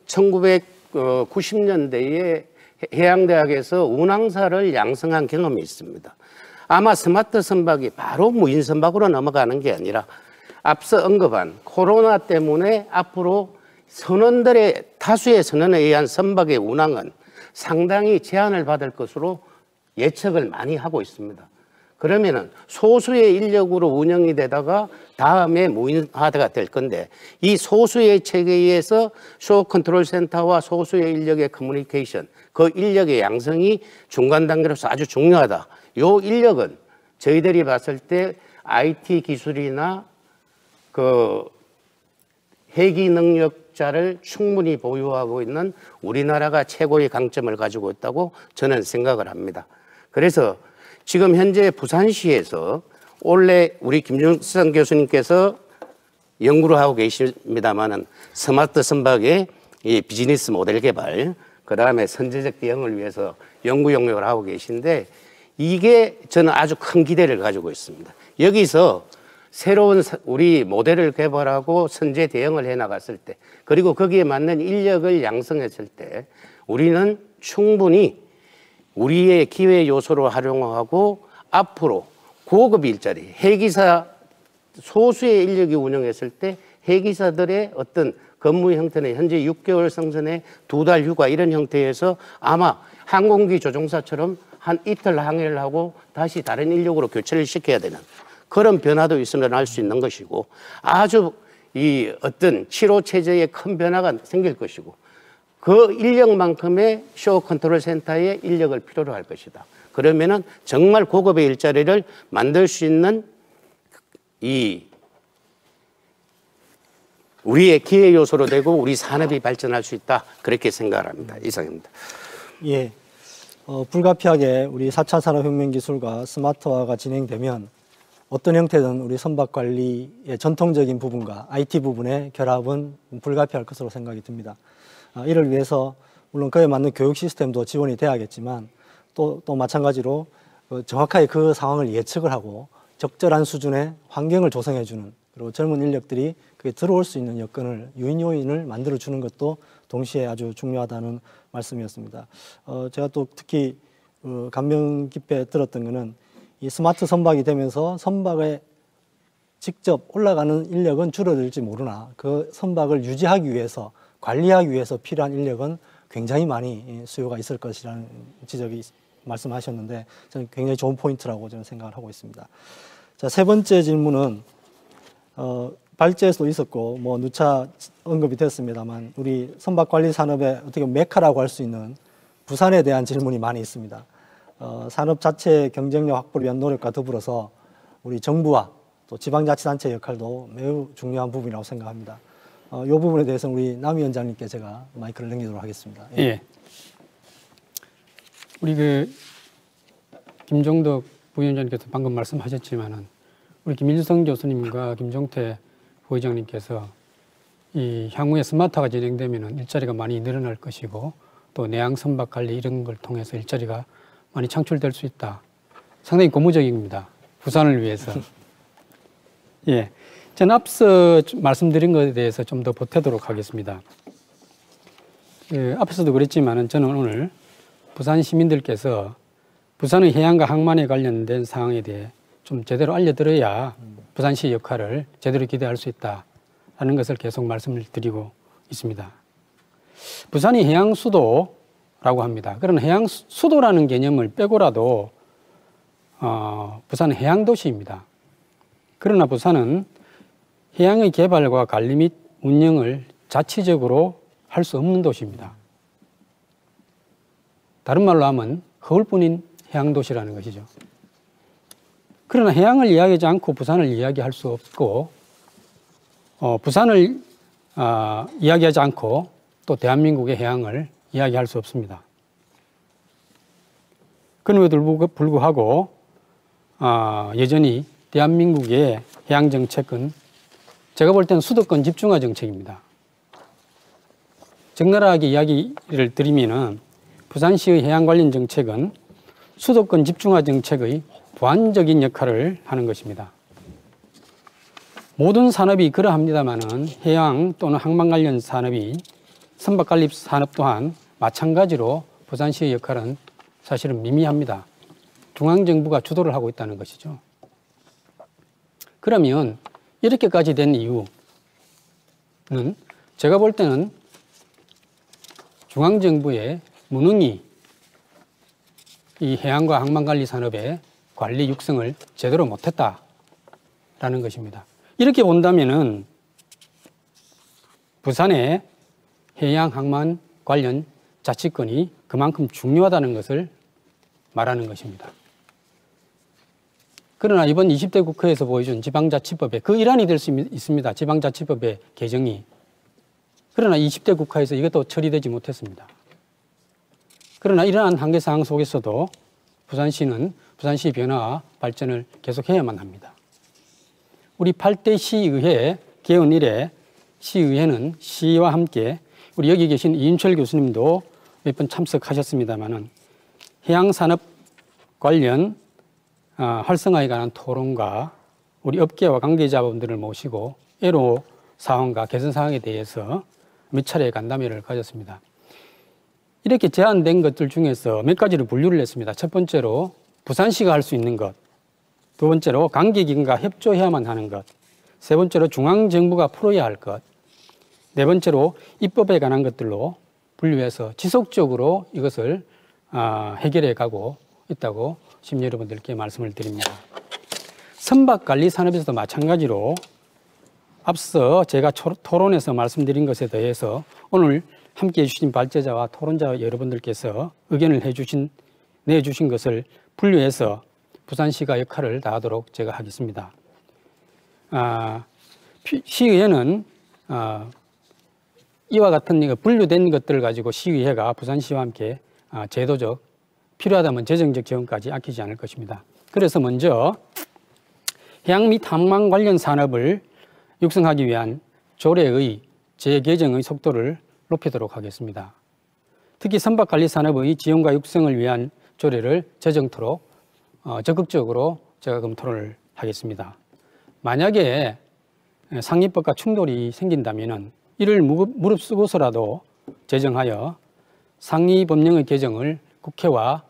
1990년대에 해양대학에서 운항사를 양성한 경험이 있습니다. 아마 스마트 선박이 바로 무인 선박으로 넘어가는 게 아니라 앞서 언급한 코로나 때문에 앞으로 선원들의 다수의 선원에 의한 선박의 운항은 상당히 제한을 받을 것으로 예측을 많이 하고 있습니다. 그러면은 소수의 인력으로 운영이 되다가 다음에 무인화가 될 건데 이 소수의 체계에서 쇼 컨트롤 센터와 소수의 인력의 커뮤니케이션, 그 인력의 양성이 중간 단계로서 아주 중요하다. 요 인력은 저희들이 봤을 때 IT 기술이나 회기 능력자를 충분히 보유하고 있는 우리나라가 최고의 강점을 가지고 있다고 저는 생각을 합니다. 그래서 지금 현재 부산시에서 원래 우리 김준성 교수님께서 연구를 하고 계십니다만은 스마트 선박의 이 비즈니스 모델 개발, 그 다음에 선제적 대응을 위해서 연구 용역을 하고 계신데 이게 저는 아주 큰 기대를 가지고 있습니다. 여기서 새로운 우리 모델을 개발하고 선제 대응을 해 나갔을 때 그리고 거기에 맞는 인력을 양성했을 때 우리는 충분히 우리의 기회 요소로 활용하고 앞으로 고급 일자리, 해기사 소수의 인력이 운영했을 때 해기사들의 어떤 근무 형태는 현재 6개월 성선에 2달 휴가 이런 형태에서 아마 항공기 조종사처럼 한 이틀 항해를 하고 다시 다른 인력으로 교체를 시켜야 되는 그런 변화도 있으면 할 수 있는 것이고 아주 이 어떤 치료 체제에 큰 변화가 생길 것이고 그 인력만큼의 쇼 컨트롤 센터에 인력을 필요로 할 것이다. 그러면은 정말 고급의 일자리를 만들 수 있는 이 우리의 기회 요소로 되고 우리 산업이 발전할 수 있다. 그렇게 생각을 합니다. 이상입니다. 예. 불가피하게 우리 4차 산업혁명 기술과 스마트화가 진행되면 어떤 형태든 우리 선박 관리의 전통적인 부분과 IT 부분의 결합은 불가피할 것으로 생각이 듭니다. 이를 위해서 물론 그에 맞는 교육 시스템도 지원이 돼야겠지만 또 마찬가지로 정확하게 그 상황을 예측을 하고 적절한 수준의 환경을 조성해주는, 그리고 젊은 인력들이 그게 들어올 수 있는 여건을, 유인 요인을 만들어주는 것도 동시에 아주 중요하다는 말씀이었습니다. 제가 또 특히 감명 깊게 들었던 거는 이 스마트 선박이 되면서 선박에 직접 올라가는 인력은 줄어들지 모르나 그 선박을 유지하기 위해서, 관리하기 위해서 필요한 인력은 굉장히 많이 수요가 있을 것이라는 지적이 말씀하셨는데 저는 굉장히 좋은 포인트라고 저는 생각을 하고 있습니다. 자, 세 번째 질문은 발제에서도 있었고 뭐 누차 언급이 됐습니다만 우리 선박 관리 산업의 어떻게 메카라고 할 수 있는 부산에 대한 질문이 많이 있습니다. 산업 자체의 경쟁력 확보를 위한 노력과 더불어서 우리 정부와 또 지방자치단체 역할도 매우 중요한 부분이라고 생각합니다. 이 부분에 대해서는 우리 남 위원장님께 제가 마이크를 넘기도록 하겠습니다. 예. 예. 우리 김종덕 부위원장님께서 방금 말씀하셨지만은 우리 김일성 교수님과 김종태 부회장님께서 이 향후에 스마트화가 진행되면은 일자리가 많이 늘어날 것이고 또 내양 선박 관리 이런 걸 통해서 일자리가 많이 창출될 수 있다. 상당히 고무적입니다. 부산을 위해서. 예. 저는 앞서 말씀드린 것에 대해서 좀 더 보태도록 하겠습니다. 앞에서도 그랬지만은 저는 오늘 부산 시민들께서 부산의 해양과 항만에 관련된 상황에 대해 좀 제대로 알려드려야 부산시의 역할을 제대로 기대할 수 있다라는 것을 계속 말씀을 드리고 있습니다. 부산이 해양 수도라고 합니다. 그런 해양 수도라는 개념을 빼고라도 부산은 해양 도시입니다. 그러나 부산은 해양의 개발과 관리 및 운영을 자치적으로 할 수 없는 도시입니다. 다른 말로 하면 허울뿐인 해양도시라는 것이죠. 그러나 해양을 이야기하지 않고 부산을 이야기할 수 없고 부산을 이야기하지 않고 또 대한민국의 해양을 이야기할 수 없습니다. 그럼에도 불구하고 여전히 대한민국의 해양 정책은 제가 볼 때는 수도권 집중화 정책입니다. 적나라하게 이야기를 드리면은 부산시의 해양 관련 정책은 수도권 집중화 정책의 보완적인 역할을 하는 것입니다. 모든 산업이 그러합니다마는 해양 또는 항만 관련 산업이 선박관리 산업 또한 마찬가지로 부산시의 역할은 사실은 미미합니다. 중앙정부가 주도를 하고 있다는 것이죠. 그러면 이렇게까지 된 이유는 제가 볼 때는 중앙정부의 무능이 이 해양과 항만관리 산업의 관리 육성을 제대로 못했다라는 것입니다. 이렇게 본다면은 부산의 해양 항만 관련 자치권이 그만큼 중요하다는 것을 말하는 것입니다. 그러나 이번 20대 국회에서 보여준 지방자치법의 그 일환이 될 수 있습니다. 지방자치법의 개정이. 그러나 20대 국회에서 이것도 처리되지 못했습니다. 그러나 이러한 한계사항 속에서도 부산시는 부산시 변화와 발전을 계속해야만 합니다. 우리 8대 시의회 개원 이래 시의회는 시와 함께 우리 여기 계신 이인철 교수님도 몇 번 참석하셨습니다마는 해양산업 관련 활성화에 관한 토론과 우리 업계와 관계자분들을 모시고 애로 사항과 개선 사항에 대해서 몇 차례 간담회를 가졌습니다. 이렇게 제안된 것들 중에서 몇 가지를 분류를 했습니다. 첫 번째로 부산시가 할 수 있는 것, 두 번째로 관계기관과 협조해야만 하는 것, 세 번째로 중앙정부가 풀어야 할 것, 네 번째로 입법에 관한 것들로 분류해서 지속적으로 이것을 해결해 가고 있다고 시민 여러분들께 말씀을 드립니다. 선박관리 산업에서도 마찬가지로 앞서 제가 토론에서 말씀드린 것에 대해서 오늘 함께해 주신 발제자와 토론자 여러분들께서 의견을 내주신 것을 분류해서 부산시가 역할을 다하도록 제가 하겠습니다. 시의회는 이와 같은 분류된 것들을 가지고 시의회가 부산시와 함께 제도적 필요하다면 재정적 지원까지 아끼지 않을 것입니다. 그래서 먼저 해양 및 항만 관련 산업을 육성하기 위한 조례의 재개정의 속도를 높이도록 하겠습니다. 특히 선박관리 산업의 지원과 육성을 위한 조례를 제정토록 적극적으로 제가 검토를 하겠습니다. 만약에 상위법과 충돌이 생긴다면 이를 무릅쓰고서라도 제정하여 상위 법령의 개정을 국회와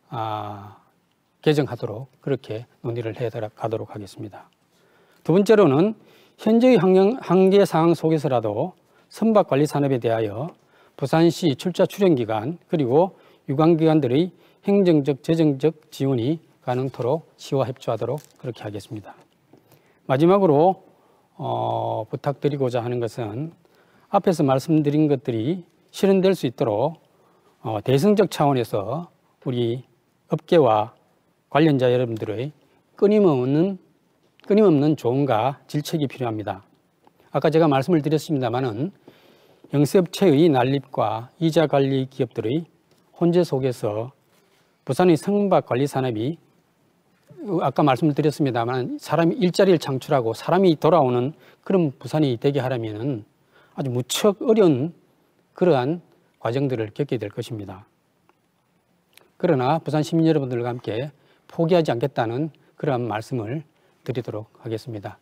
개정하도록 그렇게 논의를 해 가도록 하겠습니다. 두 번째로는 현재의 한계 상황 속에서라도 선박관리 산업에 대하여 부산시 출자 출연기관 그리고 유관기관들의 행정적, 재정적 지원이 가능토록 시와 협조하도록 그렇게 하겠습니다. 마지막으로 부탁드리고자 하는 것은 앞에서 말씀드린 것들이 실현될 수 있도록 대승적 차원에서 우리 업계와 관련자 여러분들의 끊임없는 조언과 질책이 필요합니다. 아까 제가 말씀을 드렸습니다마는 영세업체의 난립과 이자 관리 기업들의 혼재 속에서 부산의 선박관리 산업이 아까 말씀을 드렸습니다만 사람이 일자리를 창출하고 사람이 돌아오는 그런 부산이 되게 하려면 아주 무척 어려운 그러한 과정들을 겪게 될 것입니다. 그러나 부산 시민 여러분들과 함께 포기하지 않겠다는 그러한 말씀을 드리도록 하겠습니다.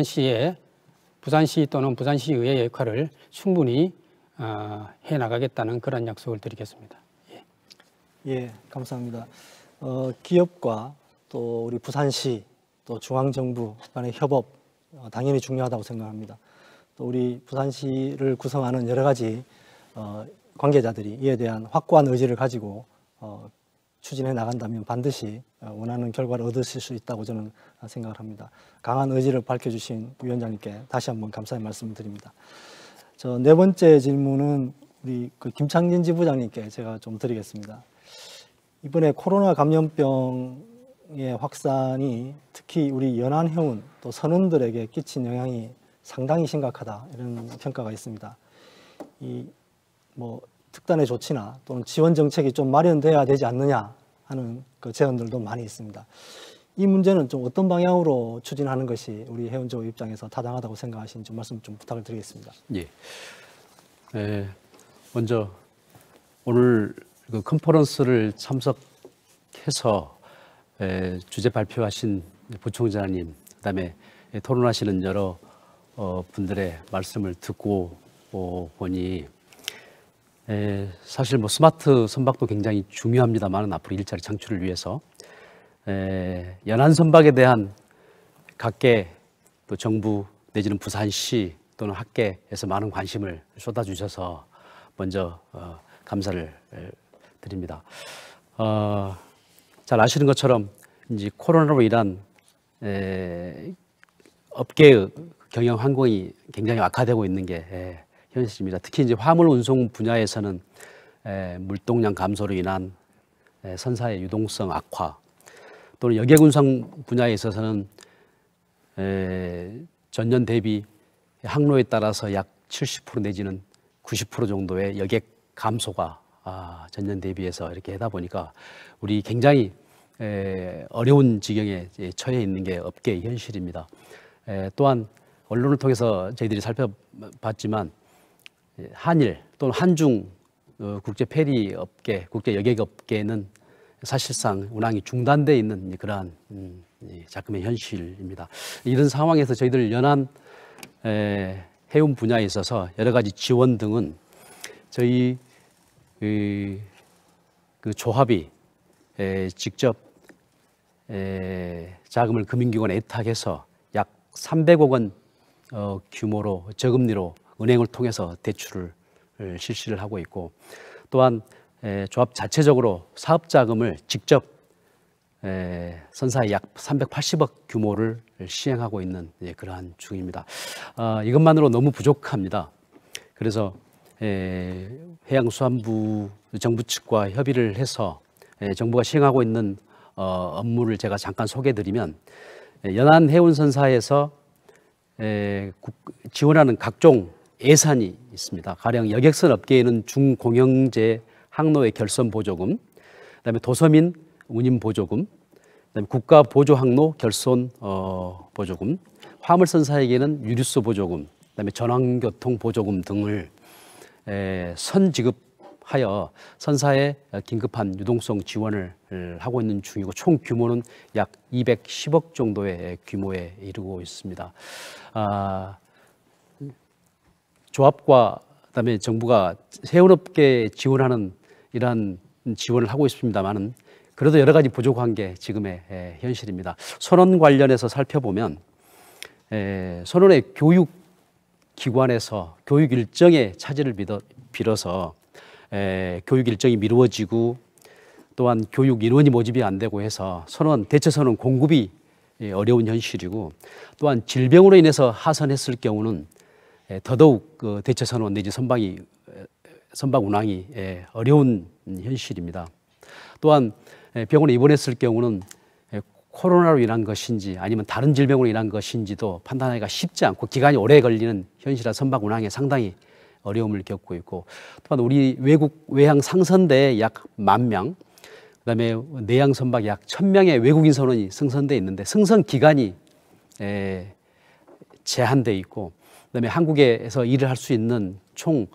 부산시 또는 부산시의회의 역할을 충분히 해나가겠다는 그런 약속을 드리겠습니다. 예, 감사합니다. 기업과 또 우리 부산시 또 중앙정부 간의 협업 당연히 중요하다고 생각합니다. 또 우리 부산시를 구성하는 여러 가지 관계자들이 이에 대한 확고한 의지를 가지고 추진해 나간다면 반드시 원하는 결과를 얻으실 수 있다고 저는 생각을 합니다. 강한 의지를 밝혀주신 위원장님께 다시 한번 감사의 말씀을 드립니다. 저 네 번째 질문은 우리 김창진 지부장님께 제가 좀 드리겠습니다. 이번에 코로나 감염병의 확산이 특히 우리 연안해운 또 선원들에게 끼친 영향이 상당히 심각하다 이런 평가가 있습니다. 특단의 조치나 또는 지원 정책이 좀 마련돼야 되지 않느냐 하는 그 제언들도 많이 있습니다. 이 문제는 좀 어떤 방향으로 추진하는 것이 우리 해운조 입장에서 타당하다고 생각하시는지 말씀 좀 부탁을 드리겠습니다. 예. 먼저 오늘 그 컨퍼런스를 참석해서 주제 발표하신 부총장님, 그다음에 토론하시는 여러 분들의 말씀을 듣고 보니 사실 스마트 선박도 굉장히 중요합니다만 앞으로 일자리 창출을 위해서 연안 선박에 대한 각계 또 정부 내지는 부산시 또는 학계에서 많은 관심을 쏟아주셔서 먼저 감사를 드립니다. 잘 아시는 것처럼 이제 코로나로 인한 업계의 경영 환경이 굉장히 악화되고 있는 게 현실입니다. 특히 이제 화물 운송 분야에서는 물동량 감소로 인한 선사의 유동성 악화, 또는 여객 운송 분야에 있어서는 전년 대비 항로에 따라서 약 70% 내지는 90% 정도의 여객 감소가 전년 대비해서 이렇게 하다 보니까 우리 굉장히 어려운 지경에 처해 있는 게 업계의 현실입니다. 또한 언론을 통해서 저희들이 살펴봤지만 한일 또는 한중 국제 페리 업계, 국제 여객 업계는 사실상 운항이 중단되어 있는 그러한 작금의 현실입니다. 이런 상황에서 저희들 연안 해운 분야에 있어서 여러 가지 지원 등은 저희 그 조합이 직접 자금을 금융기관에 애탁해서 약 300억 원 규모로 저금리로 은행을 통해서 대출을 실시를 하고 있고, 또한 조합 자체적으로 사업자금을 직접 선사에 약 380억 규모를 시행하고 있는 그러한 중입니다. 이것만으로 너무 부족합니다. 그래서 해양수산부 정부 측과 협의를 해서 정부가 시행하고 있는 업무를 제가 잠깐 소개해드리면, 연안 해운선사에서 지원하는 각종 예산이 있습니다. 가령 여객선 업계에는 중공영제 항로의 결선 보조금, 그다음에 도서민 운임 보조금, 그다음에 국가 보조 항로 결손 보조금, 화물선사에게는 유류세 보조금, 그다음에 전환교통 보조금 등을 선지급하여 선사에 긴급한 유동성 지원을 하고 있는 중이고 총 규모는 약 210억 정도의 규모에 이르고 있습니다. 조합과 그다음에 정부가 해운업계 지원하는 이러한 지원을 하고 있습니다만은 그래도 여러 가지 부족한 게 지금의 현실입니다. 선원 관련해서 살펴보면 선원의 교육 기관에서 교육 일정의 차질을 빌어서 교육 일정이 미루어지고 또한 교육 인원이 모집이 안 되고 해서 대체 선원 공급이 어려운 현실이고 또한 질병으로 인해서 하선했을 경우는 더더욱 그 대체 선원 내지 선박 운항이 어려운 현실입니다. 또한 병원에 입원했을 경우는 코로나로 인한 것인지 아니면 다른 질병으로 인한 것인지도 판단하기가 쉽지 않고 기간이 오래 걸리는 현실이라 선박 운항에 상당히 어려움을 겪고 있고 또한 우리 외항 상선대에 약 10,000명 그다음에 내양 선박 약 1,000명의 외국인 선원이 승선돼 있는데 승선 기간이 제한돼 있고 그다음에 한국에서 일을 할 수 있는 총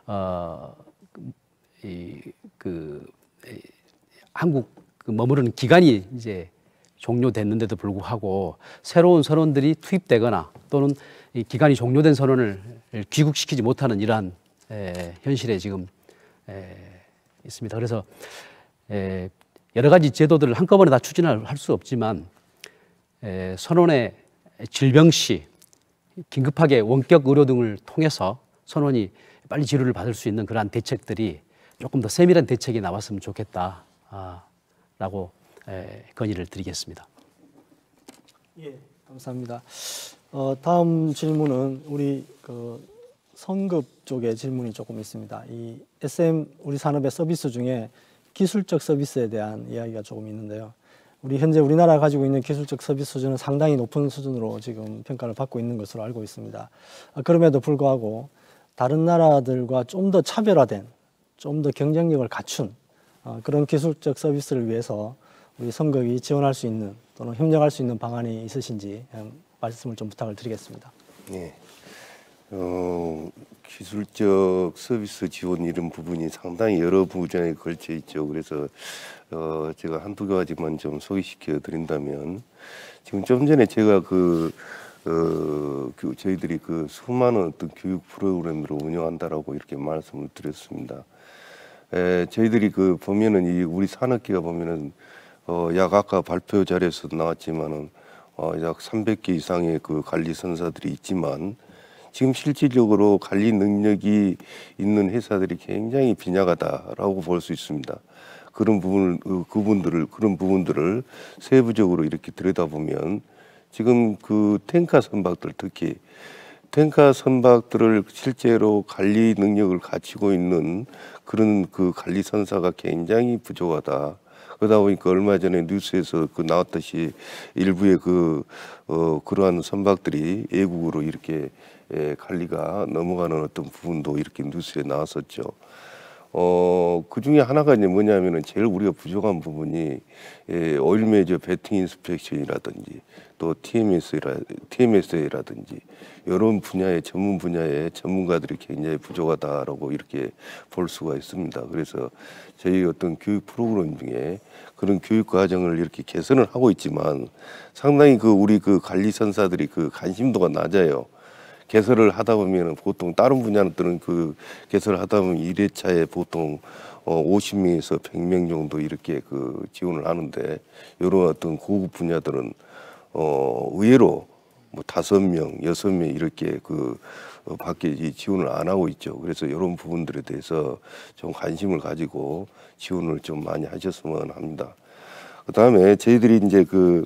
한국 머무르는 기간이 이제 종료됐는데도 불구하고 새로운 선원들이 투입되거나 또는 이 기간이 종료된 선원을 귀국시키지 못하는 이러한 현실에 지금 있습니다. 그래서 여러 가지 제도들을 한꺼번에 다 추진할 수 없지만 선원의 질병 시 긴급하게 원격 의료 등을 통해서 선원이 빨리 치료를 받을 수 있는 그러한 대책들이 조금 더 세밀한 대책이 나왔으면 좋겠다라고 건의를 드리겠습니다. 예, 감사합니다. 다음 질문은 우리 성급 쪽의 질문이 조금 있습니다. 이 SM 우리 산업의 서비스 중에 기술적 서비스에 대한 이야기가 조금 있는데요. 현재 우리나라가 가지고 있는 기술적 서비스 수준은 상당히 높은 수준으로 지금 평가를 받고 있는 것으로 알고 있습니다. 그럼에도 불구하고 다른 나라들과 좀 더 차별화된, 좀 더 경쟁력을 갖춘 그런 기술적 서비스를 위해서 우리 성급이 지원할 수 있는 또는 협력할 수 있는 방안이 있으신지 말씀을 좀 부탁을 드리겠습니다. 네. 기술적 서비스 지원 이런 부분이 상당히 여러 분야에 걸쳐 있죠. 그래서 제가 한두 가지만 좀 소개시켜 드린다면 지금 좀 전에 제가 저희들이 수많은 어떤 교육 프로그램으로 운영한다라고 이렇게 말씀을 드렸습니다. 저희들이 보면은 우리 산업계가 보면은 약 아까 발표 자료에서 나왔지만은 약 300개 이상의 관리 선사들이 있지만 지금 실질적으로 관리 능력이 있는 회사들이 굉장히 빈약하다라고 볼 수 있습니다. 그런 부분들을 세부적으로 이렇게 들여다보면 지금 탱커 선박들 특히 탱커 선박들을 실제로 관리 능력을 갖추고 있는 그런 관리 선사가 굉장히 부족하다. 그러다 보니까 얼마 전에 뉴스에서 나왔듯이 일부의 그러한 선박들이 외국으로 이렇게 관리가 넘어가는 어떤 부분도 이렇게 뉴스에 나왔었죠. 그 중에 하나가 이제 뭐냐면은 제일 우리가 부족한 부분이 오일 메이저 배팅 인스펙션이라든지 또 TMSA라든지 이런 분야의 전문 분야의 전문가들이 굉장히 부족하다라고 이렇게 볼 수가 있습니다. 그래서 저희 어떤 교육 프로그램 중에 그런 교육 과정을 이렇게 개선을 하고 있지만 상당히 우리 관리선사들이 관심도가 낮아요. 개설을 하다 보면 보통 다른 분야들은 개설을 하다 보면 1회차에 보통 50명에서 100명 정도 이렇게 지원을 하는데 이런 어떤 고급 분야들은 의외로 5명, 6명 이렇게 밖에 지원을 안 하고 있죠. 그래서 이런 부분들에 대해서 좀 관심을 가지고 지원을 좀 많이 하셨으면 합니다. 그 다음에 저희들이 이제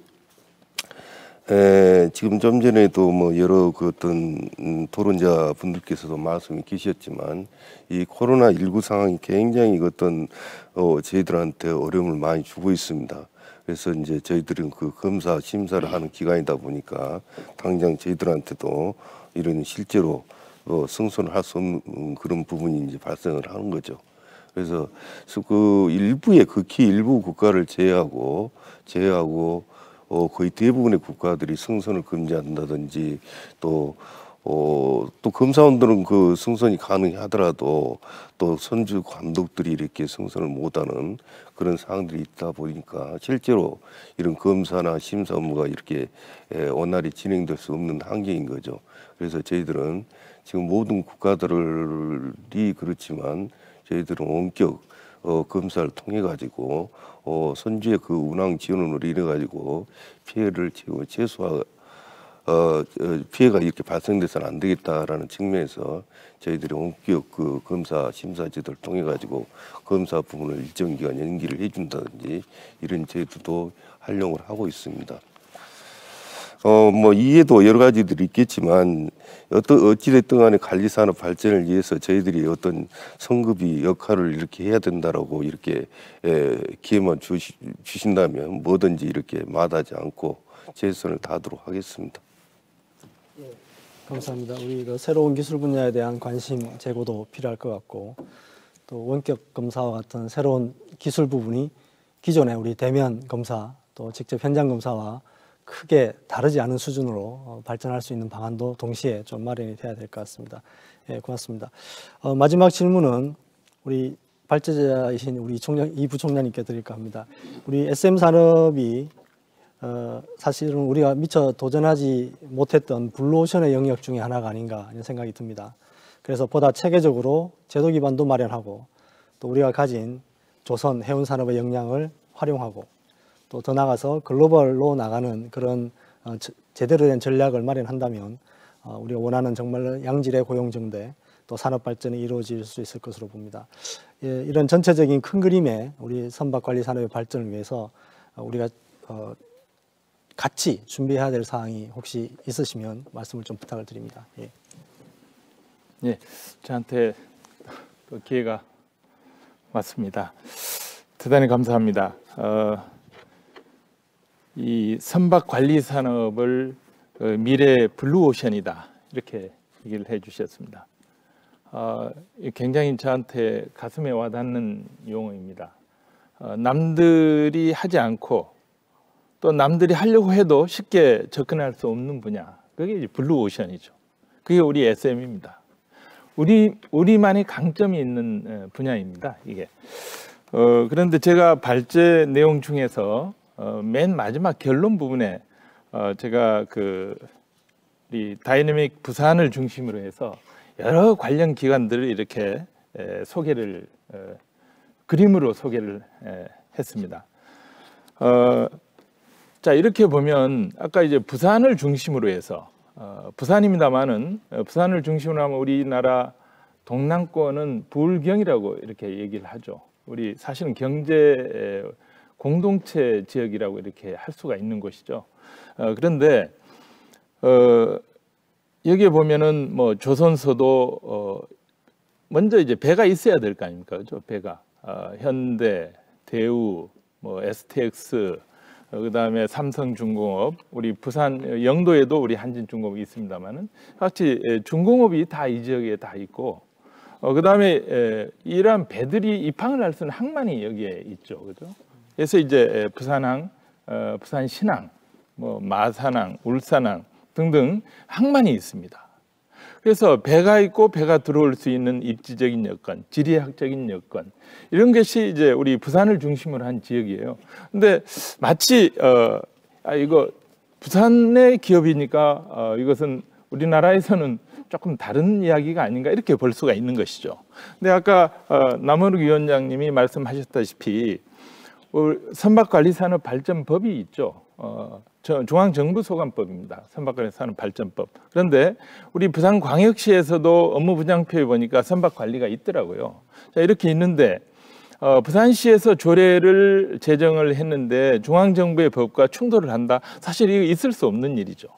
지금 좀 전에도 여러 어떤 토론자 분들께서도 말씀이 계셨지만 이 코로나19 상황이 굉장히 어떤 저희들한테 어려움을 많이 주고 있습니다. 그래서 이제 저희들은 검사 심사를 하는 기관이다 보니까 당장 저희들한테도 이런 실제로 승선을 할 수 없는 그런 부분이 이제 발생을 하는 거죠. 그래서 그 일부의 극히 일부 국가를 제외하고 거의 대부분의 국가들이 승선을 금지한다든지 또 검사원들은 그 승선이 가능하더라도 또 선주 감독들이 이렇게 승선을 못하는 그런 상황들이 있다 보니까 실제로 이런 검사나 심사 업무가 이렇게 원활히 진행될 수 없는 환경인 거죠. 그래서 저희들은 지금 모든 국가들이 그렇지만 저희들은 원격 검사를 통해 가지고 선주의 그 운항 지원을 이래 가지고 피해를 피해가 이렇게 발생돼서는 안 되겠다라는 측면에서 저희들이 원격 그 검사 심사 제도를 통해 가지고 검사 부분을 일정 기간 연기를 해준다든지 이런 제도도 활용을 하고 있습니다. 뭐 이에도 여러 가지들이 있겠지만 어찌됐든 간에 관리산업 발전을 위해서 저희들이 어떤 성급히 역할을 이렇게 해야 된다라고 이렇게 기회만 주신다면 뭐든지 이렇게 마다하지 않고 최선을 다하도록 하겠습니다. 감사합니다. 우리 그 새로운 기술 분야에 대한 관심 제고도 필요할 것 같고 또 원격 검사와 같은 새로운 기술 부분이 기존의 우리 대면 검사 또 직접 현장 검사와 크게 다르지 않은 수준으로 발전할 수 있는 방안도 동시에 좀 마련이 돼야 될 것 같습니다. 예, 고맙습니다. 마지막 질문은 우리 발제자이신 우리 이 부총장님께 드릴까 합니다. 우리 SM 산업이 사실은 우리가 미처 도전하지 못했던 블루오션의 영역 중에 하나가 아닌가 이런 생각이 듭니다. 그래서 보다 체계적으로 제도 기반도 마련하고 또 우리가 가진 조선 해운 산업의 역량을 활용하고 또 더 나아가서 글로벌로 나가는 그런 제대로 된 전략을 마련한다면 우리가 원하는 정말 양질의 고용 증대 또 산업 발전이 이루어질 수 있을 것으로 봅니다. 예, 이런 전체적인 큰 그림에 우리 선박 관리 산업의 발전을 위해서 우리가 같이 준비해야 될 사항이 혹시 있으시면 말씀을 좀 부탁을 드립니다. 예. 예, 저한테 또 기회가 왔습니다. 대단히 감사합니다. 이 선박 관리 산업을 미래 블루오션이다 이렇게 얘기를 해주셨습니다. 굉장히 저한테 가슴에 와닿는 용어입니다. 남들이 하지 않고 또 남들이 하려고 해도 쉽게 접근할 수 없는 분야, 그게 이제 블루오션이죠. 그게 우리 SM입니다. 우리만의 강점이 있는 분야입니다. 이게. 그런데 제가 발제 내용 중에서 맨 마지막 결론 부분에 제가 이 다이내믹 부산을 중심으로 해서 여러 관련 기관들을 이렇게 소개를 그림으로 소개를 했습니다. 자, 이렇게 보면 아까 이제 부산을 중심으로 해서 부산입니다만은 부산을 중심으로 하면 우리나라 동남권은 부울경이라고 이렇게 얘기를 하죠. 우리 사실은 경제 공동체 지역이라고 이렇게 할 수가 있는 곳이죠. 그런데 여기에 보면은 뭐 조선소도 먼저 이제 배가 있어야 될 거 아닙니까, 그죠? 배가 현대, 대우, 뭐 STX, 그다음에 삼성중공업, 우리 부산 영도에도 우리 한진중공업이 있습니다만은 같이 중공업이 다 이 지역에 다 있고, 그다음에 이러한 배들이 입항을 할 수 있는 항만이 여기에 있죠, 그죠? 그래서 이제 부산항, 부산신항, 뭐 마산항, 울산항 등등 항만이 있습니다. 그래서 배가 있고 배가 들어올 수 있는 입지적인 여건, 지리학적인 여건, 이런 것이 이제 우리 부산을 중심으로 한 지역이에요. 근데 마치 이거 부산의 기업이니까 이것은 우리나라에서는 조금 다른 이야기가 아닌가 이렇게 볼 수가 있는 것이죠. 근데 아까 남원욱 위원장님이 말씀하셨다시피 선박관리산업발전법이 있죠. 중앙정부소관법입니다. 선박관리산업발전법. 그런데 우리 부산광역시에서도 업무 분양표에 보니까 선박관리가 있더라고요. 자, 이렇게 있는데 부산시에서 조례를 제정을 했는데 중앙정부의 법과 충돌을 한다. 사실 이거 있을 수 없는 일이죠.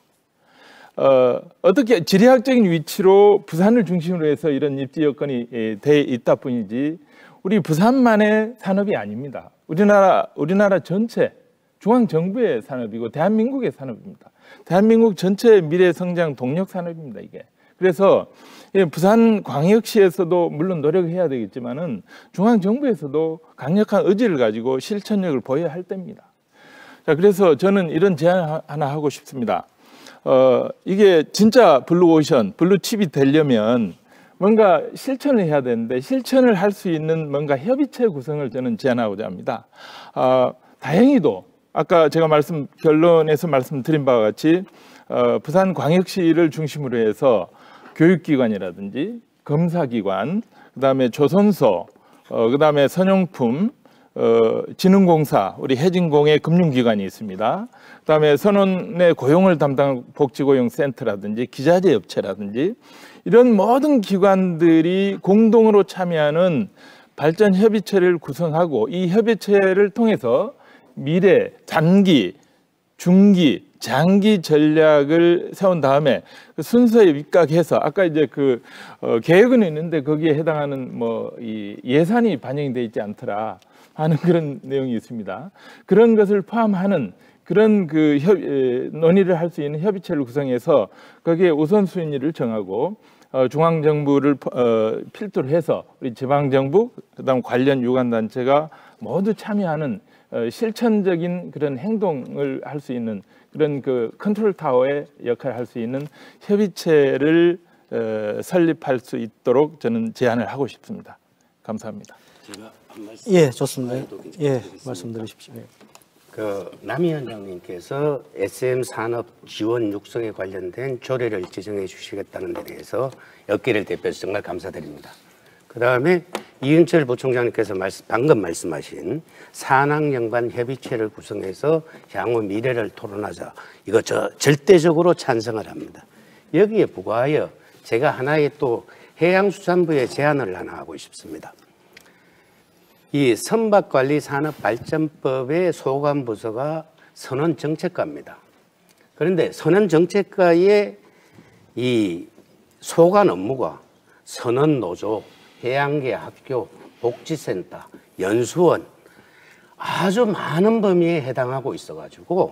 어떻게 지리학적인 위치로 부산을 중심으로 해서 이런 입지 여건이 돼 있다 뿐이지 우리 부산만의 산업이 아닙니다. 우리나라 전체 중앙정부의 산업이고 대한민국의 산업입니다. 대한민국 전체 미래 성장 동력 산업입니다. 이게. 그래서 부산광역시에서도 물론 노력해야 되겠지만은 중앙정부에서도 강력한 의지를 가지고 실천력을 보여야 할 때입니다. 자, 그래서 저는 이런 제안 하나 하고 싶습니다. 이게 진짜 블루오션, 블루칩이 되려면 뭔가 실천을 해야 되는데 실천을 할 수 있는 뭔가 협의체 구성을 저는 제안하고자 합니다. 다행히도 아까 제가 결론에서 말씀드린 바와 같이 부산광역시를 중심으로 해서 교육기관이라든지 검사기관, 그다음에 조선소, 그다음에 선용품, 진흥공사, 우리 해진공의 금융기관이 있습니다. 그다음에 선원의 고용을 담당 복지고용센터라든지 기자재 업체라든지 이런 모든 기관들이 공동으로 참여하는 발전 협의체를 구성하고 이 협의체를 통해서 미래, 단기, 중기, 장기 전략을 세운 다음에 그 순서에 입각해서 아까 이제 계획은 있는데 거기에 해당하는 이 예산이 반영이 되어 있지 않더라 하는 그런 내용이 있습니다. 그런 것을 포함하는 그런 논의를 할 수 있는 협의체를 구성해서 거기에 우선순위를 정하고 중앙정부를 필두로 해서 우리 지방정부, 그다음 관련 유관단체가 모두 참여하는 실천적인 그런 행동을 할 수 있는 그런 컨트롤 타워의 역할을 할 수 있는 협의체를 설립할 수 있도록 저는 제안을 하고 싶습니다. 감사합니다. 제가 한 말씀 예, 좋습니다. 예, 말씀드리십시오. 예. 남 위원장님께서 SM 산업 지원 육성에 관련된 조례를 지정해 주시겠다는 데 대해서 엽기를 대표해서 정말 감사드립니다. 그다음에 이은철 부총장님께서 방금 말씀하신 산학연관 협의체를 구성해서 향후 미래를 토론하자. 이거 절대적으로 찬성을 합니다. 여기에 부과하여 제가 하나의 또 해양수산부의 제안을 하나 하고 싶습니다. 이 선박관리산업발전법의 소관부서가 선원정책과입니다. 그런데 선원정책과의 이 소관 업무가 선원노조, 해양계 학교, 복지센터, 연수원 아주 많은 범위에 해당하고 있어가지고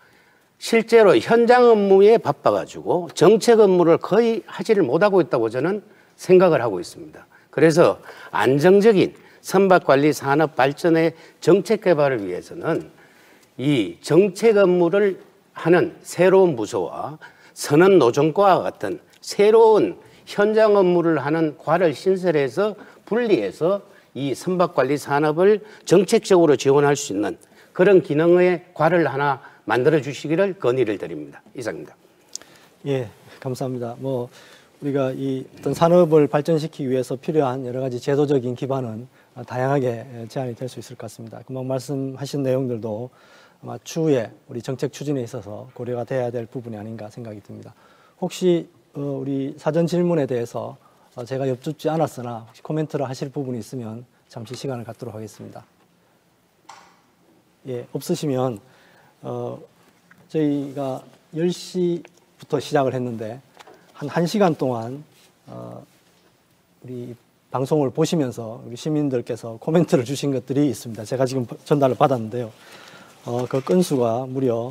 실제로 현장 업무에 바빠가지고 정책 업무를 거의 하지를 못하고 있다고 저는 생각을 하고 있습니다. 그래서 안정적인 선박관리 산업 발전의 정책 개발을 위해서는 이 정책 업무를 하는 새로운 부서와 선원노정과와 같은 새로운 현장 업무를 하는 과를 신설해서 분리해서 이 선박관리 산업을 정책적으로 지원할 수 있는 그런 기능의 과를 하나 만들어 주시기를 건의를 드립니다. 이상입니다. 예, 감사합니다. 우리가 이 어떤 산업을 발전시키기 위해서 필요한 여러 가지 제도적인 기반은 다양하게 제안이 될 수 있을 것 같습니다. 금방 말씀하신 내용들도 아마 추후에 우리 정책 추진에 있어서 고려가 돼야 될 부분이 아닌가 생각이 듭니다. 혹시 우리 사전 질문에 대해서 제가 엽줍지 않았으나 혹시 코멘트를 하실 부분이 있으면 잠시 시간을 갖도록 하겠습니다. 예, 없으시면 저희가 10시부터 시작을 했는데 한 1시간 동안 우리 방송을 보시면서 우리 시민들께서 코멘트를 주신 것들이 있습니다. 제가 지금 전달을 받았는데요. 그 건수가 무려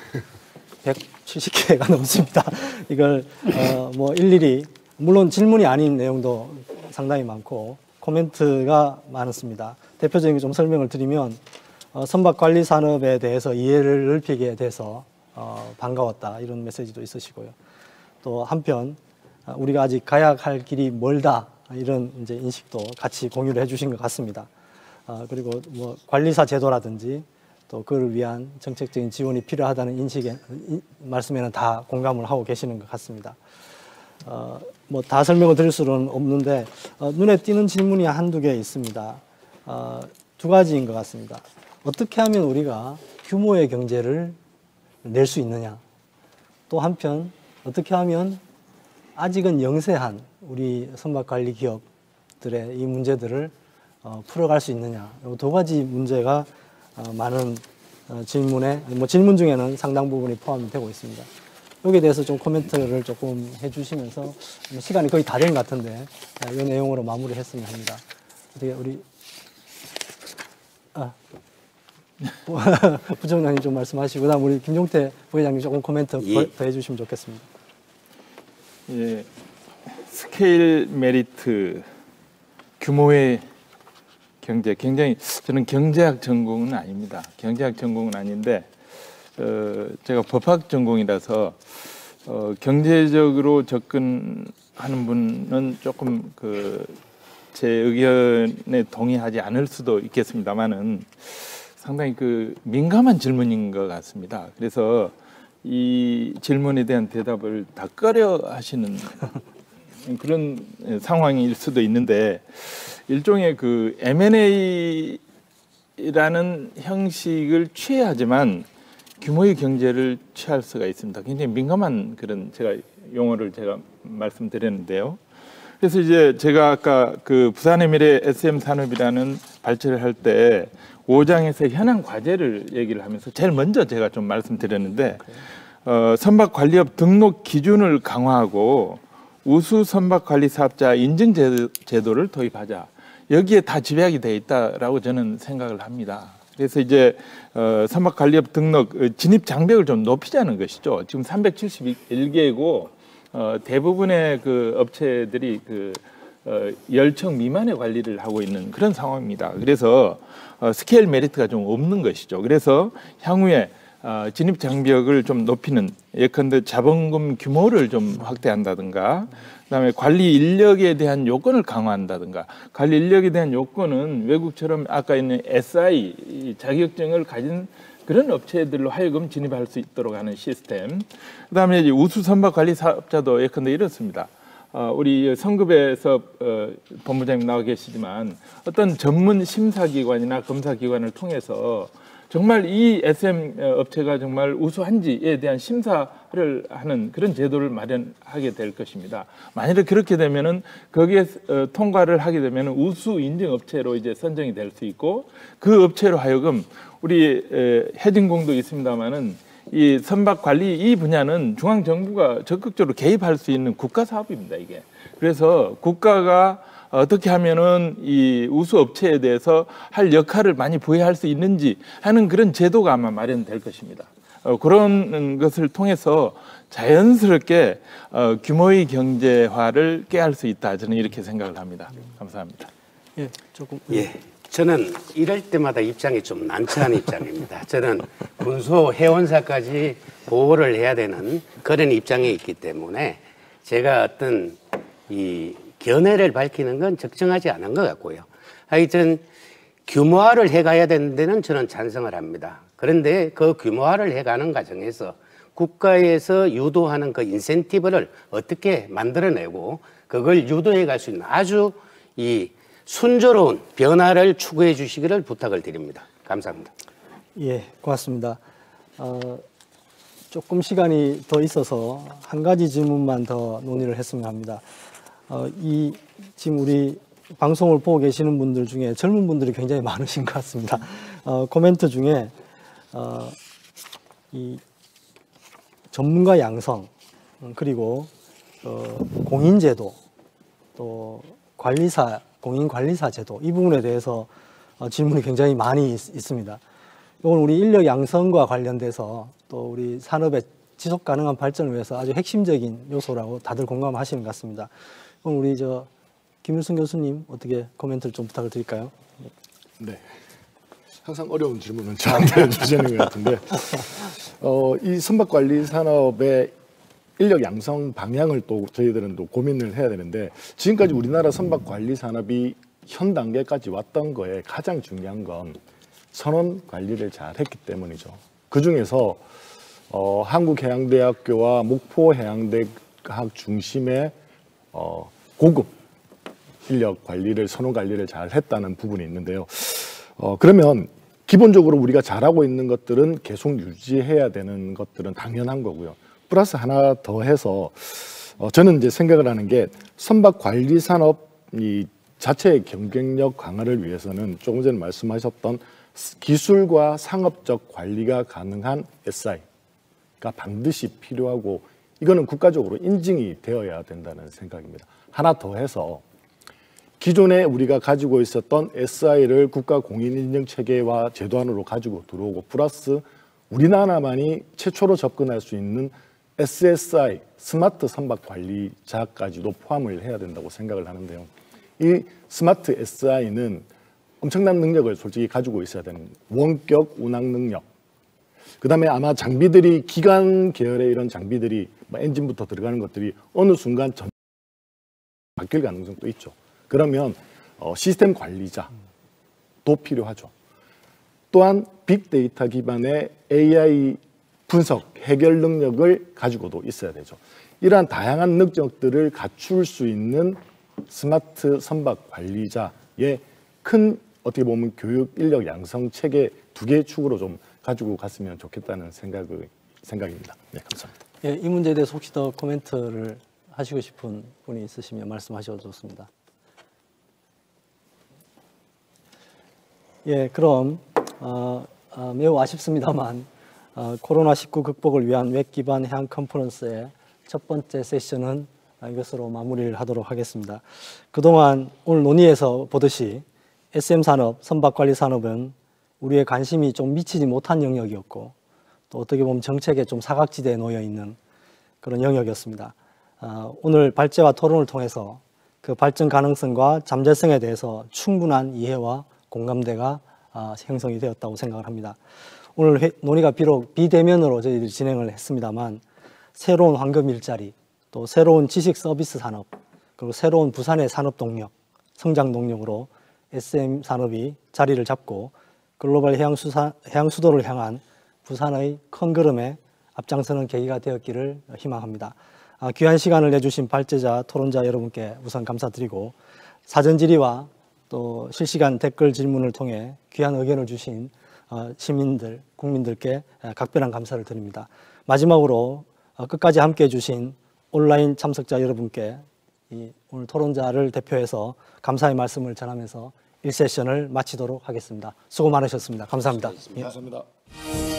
170개가 넘습니다. 이걸 일일이 물론 질문이 아닌 내용도 상당히 많고 코멘트가 많았습니다. 대표적인 좀 설명을 드리면 선박관리 산업에 대해서 이해를 넓히게 돼서 반가웠다 이런 메시지도 있으시고요. 또 한편 우리가 아직 가야 할 길이 멀다 이런 이제 인식도 같이 공유를 해주신 것 같습니다. 그리고 관리사 제도라든지 또 그를 위한 정책적인 지원이 필요하다는 말씀에는 다 공감을 하고 계시는 것 같습니다. 다 설명을 드릴 수는 없는데 눈에 띄는 질문이 한두 개 있습니다. 두 가지인 것 같습니다. 어떻게 하면 우리가 규모의 경제를 낼 수 있느냐? 또 한편 어떻게 하면 아직은 영세한 우리 선박관리 기업들의 이 문제들을 풀어갈 수 있느냐? 이 두 가지 문제가 많은 질문에 질문 중에는 상당 부분이 포함되고 있습니다. 여기에 대해서 좀 코멘트를 조금 해주시면서 시간이 거의 다 된 것 같은데 이 내용으로 마무리했으면 합니다. 어떻게 우리 부총장님 좀 말씀하시고 그다음 우리 김종태 부회장님 조금 코멘트 더 해주시면 좋겠습니다. 예, 스케일 메리트 규모의 경제 굉장히 저는 경제학 전공은 아닙니다. 경제학 전공은 아닌데 제가 법학 전공이라서 경제적으로 접근하는 분은 조금 제 의견에 동의하지 않을 수도 있겠습니다만은 상당히 민감한 질문인 것 같습니다. 그래서 이 질문에 대한 대답을 다 꺼려하시는 그런 상황일 수도 있는데 일종의 M&A라는 형식을 취해야지만 규모의 경제를 취할 수가 있습니다. 굉장히 민감한 그런 용어를 제가 말씀드렸는데요. 그래서 이제 제가 아까 부산의 미래 SM 산업이라는 발제를 할 때 5장에서 현황 과제를 얘기를 하면서 제일 먼저 제가 좀 말씀드렸는데 선박 관리업 등록 기준을 강화하고 우수 선박 관리 사업자 인증 제도를 도입하자. 여기에 다 집약이 되어 있다라고 저는 생각을 합니다. 그래서 이제 선박 관리업 등록 진입 장벽을 좀 높이자는 것이죠. 지금 371개고 대부분의 업체들이 10척 미만의 관리를 하고 있는 그런 상황입니다. 그래서 스케일 메리트가 좀 없는 것이죠. 그래서 향후에 진입 장벽을 좀 높이는 예컨대 자본금 규모를 좀 확대한다든가 그다음에 관리 인력에 대한 요건을 강화한다든가 관리 인력에 대한 요건은 외국처럼 아까 있는 SI 자격증을 가진 그런 업체들로 하여금 진입할 수 있도록 하는 시스템. 그다음에 이제 우수 선박 관리 사업자도 예컨대 이렇습니다. 우리 성급에서 본부장님 나와 계시지만 어떤 전문 심사기관이나 검사기관을 통해서 정말 이 SM 업체가 정말 우수한지에 대한 심사를 하는 그런 제도를 마련하게 될 것입니다. 만약에 그렇게 되면은 거기에 통과를 하게 되면은 우수 인증 업체로 이제 선정이 될 수 있고 그 업체로 하여금 우리 해진공도 있습니다만은 이 선박 관리 이 분야는 중앙 정부가 적극적으로 개입할 수 있는 국가 사업입니다, 이게. 그래서 국가가 어떻게 하면은 이 우수 업체에 대해서 할 역할을 많이 부여할 수 있는지 하는 그런 제도가 아마 마련될 것입니다. 그런 것을 통해서 자연스럽게 규모의 경제화를 깨할 수 있다. 저는 이렇게 생각을 합니다. 감사합니다. 예, 조금. 예. 저는 이럴 때마다 입장이 좀 난처한 입장입니다. 저는 군소 해원사까지 보호를 해야 되는 그런 입장에 있기 때문에 제가 어떤 이 견해를 밝히는 건 적정하지 않은 것 같고요. 하여튼 규모화를 해가야 되는 데는 저는 찬성을 합니다. 그런데 그 규모화를 해가는 과정에서 국가에서 유도하는 그 인센티브를 어떻게 만들어내고 그걸 유도해 갈 수 있는 아주 이 순조로운 변화를 추구해 주시기를 부탁을 드립니다. 감사합니다. 예, 고맙습니다. 조금 시간이 더 있어서 한 가지 질문만 더 논의를 했으면 합니다. 지금 우리 방송을 보고 계시는 분들 중에 젊은 분들이 굉장히 많으신 것 같습니다. 코멘트 중에 이 전문가 양성 그리고 공인제도 또 공인관리사 제도 이 부분에 대해서 질문이 굉장히 많이 있습니다. 이건 우리 인력 양성과 관련돼서 또 우리 산업의 지속 가능한 발전을 위해서 아주 핵심적인 요소라고 다들 공감하시는 것 같습니다. 그럼 우리 김일순 교수님 어떻게 코멘트를 좀 부탁을 드릴까요? 네. 항상 어려운 질문은 저한테 주시는 것 같은데 이 선박관리 산업의 인력 양성 방향을 또 저희들은 또 고민을 해야 되는데 지금까지 우리나라 선박관리 산업이 현 단계까지 왔던 거에 가장 중요한 건 선원 관리를 잘 했기 때문이죠. 그중에서 한국해양대학교와 목포해양대학 중심의 고급 인력 관리를 선원 관리를 잘 했다는 부분이 있는데요. 그러면 기본적으로 우리가 잘하고 있는 것들은 계속 유지해야 되는 것들은 당연한 거고요. 플러스 하나 더 해서 저는 이제 생각을 하는 게 선박 관리 산업 이 자체의 경쟁력 강화를 위해서는 조금 전에 말씀하셨던 기술과 상업적 관리가 가능한 SI가 반드시 필요하고 이거는 국가적으로 인증이 되어야 된다는 생각입니다. 하나 더 해서 기존에 우리가 가지고 있었던 SI를 국가 공인인증 체계와 제도 안으로 가지고 들어오고 플러스 우리나라만이 최초로 접근할 수 있는 SSI, 스마트 선박 관리자까지도 포함을 해야 된다고 생각을 하는데요. 이 스마트 SI는 엄청난 능력을 솔직히 가지고 있어야 되는 원격 운항 능력. 그다음에 아마 장비들이 기관 계열의 이런 장비들이 뭐 엔진부터 들어가는 것들이 어느 순간 바뀔 가능성도 있죠. 그러면 시스템 관리자도 필요하죠. 또한 빅데이터 기반의 AI 분석, 해결 능력을 가지고도 있어야 되죠. 이러한 다양한 능력들을 갖출 수 있는 스마트 선박 관리자의 큰 어떻게 보면 교육 인력 양성 체계 두 개의 축으로 좀 가지고 갔으면 좋겠다는 생각입니다. 네, 감사합니다. 예, 이 문제에 대해서 혹시 더 코멘트를 하시고 싶은 분이 있으시면 말씀하셔도 좋습니다. 예, 그럼 매우 아쉽습니다만 코로나19 극복을 위한 웹 기반 해양 컨퍼런스의 첫 번째 세션은 이것으로 마무리를 하도록 하겠습니다. 그동안 오늘 논의에서 보듯이 SM 산업, 선박관리 산업은 우리의 관심이 좀 미치지 못한 영역이었고 또 어떻게 보면 정책의 좀 사각지대에 놓여 있는 그런 영역이었습니다. 오늘 발제와 토론을 통해서 그 발전 가능성과 잠재성에 대해서 충분한 이해와 공감대가 형성이 되었다고 생각을 합니다. 오늘 논의가 비록 비대면으로 저희들이 진행을 했습니다만 새로운 황금 일자리, 또 새로운 지식 서비스 산업, 그리고 새로운 부산의 산업 동력, 성장 동력으로 SM 산업이 자리를 잡고 글로벌 해양 수도를 향한 부산의 큰 걸음에 앞장서는 계기가 되었기를 희망합니다. 귀한 시간을 내주신 발제자, 토론자 여러분께 우선 감사드리고 사전 질의와 또 실시간 댓글 질문을 통해 귀한 의견을 주신 시민들, 국민들께 각별한 감사를 드립니다. 마지막으로 끝까지 함께해 주신 온라인 참석자 여러분께 오늘 토론자를 대표해서 감사의 말씀을 전하면서 1세션을 마치도록 하겠습니다. 수고 많으셨습니다. 감사합니다. 감사합니다.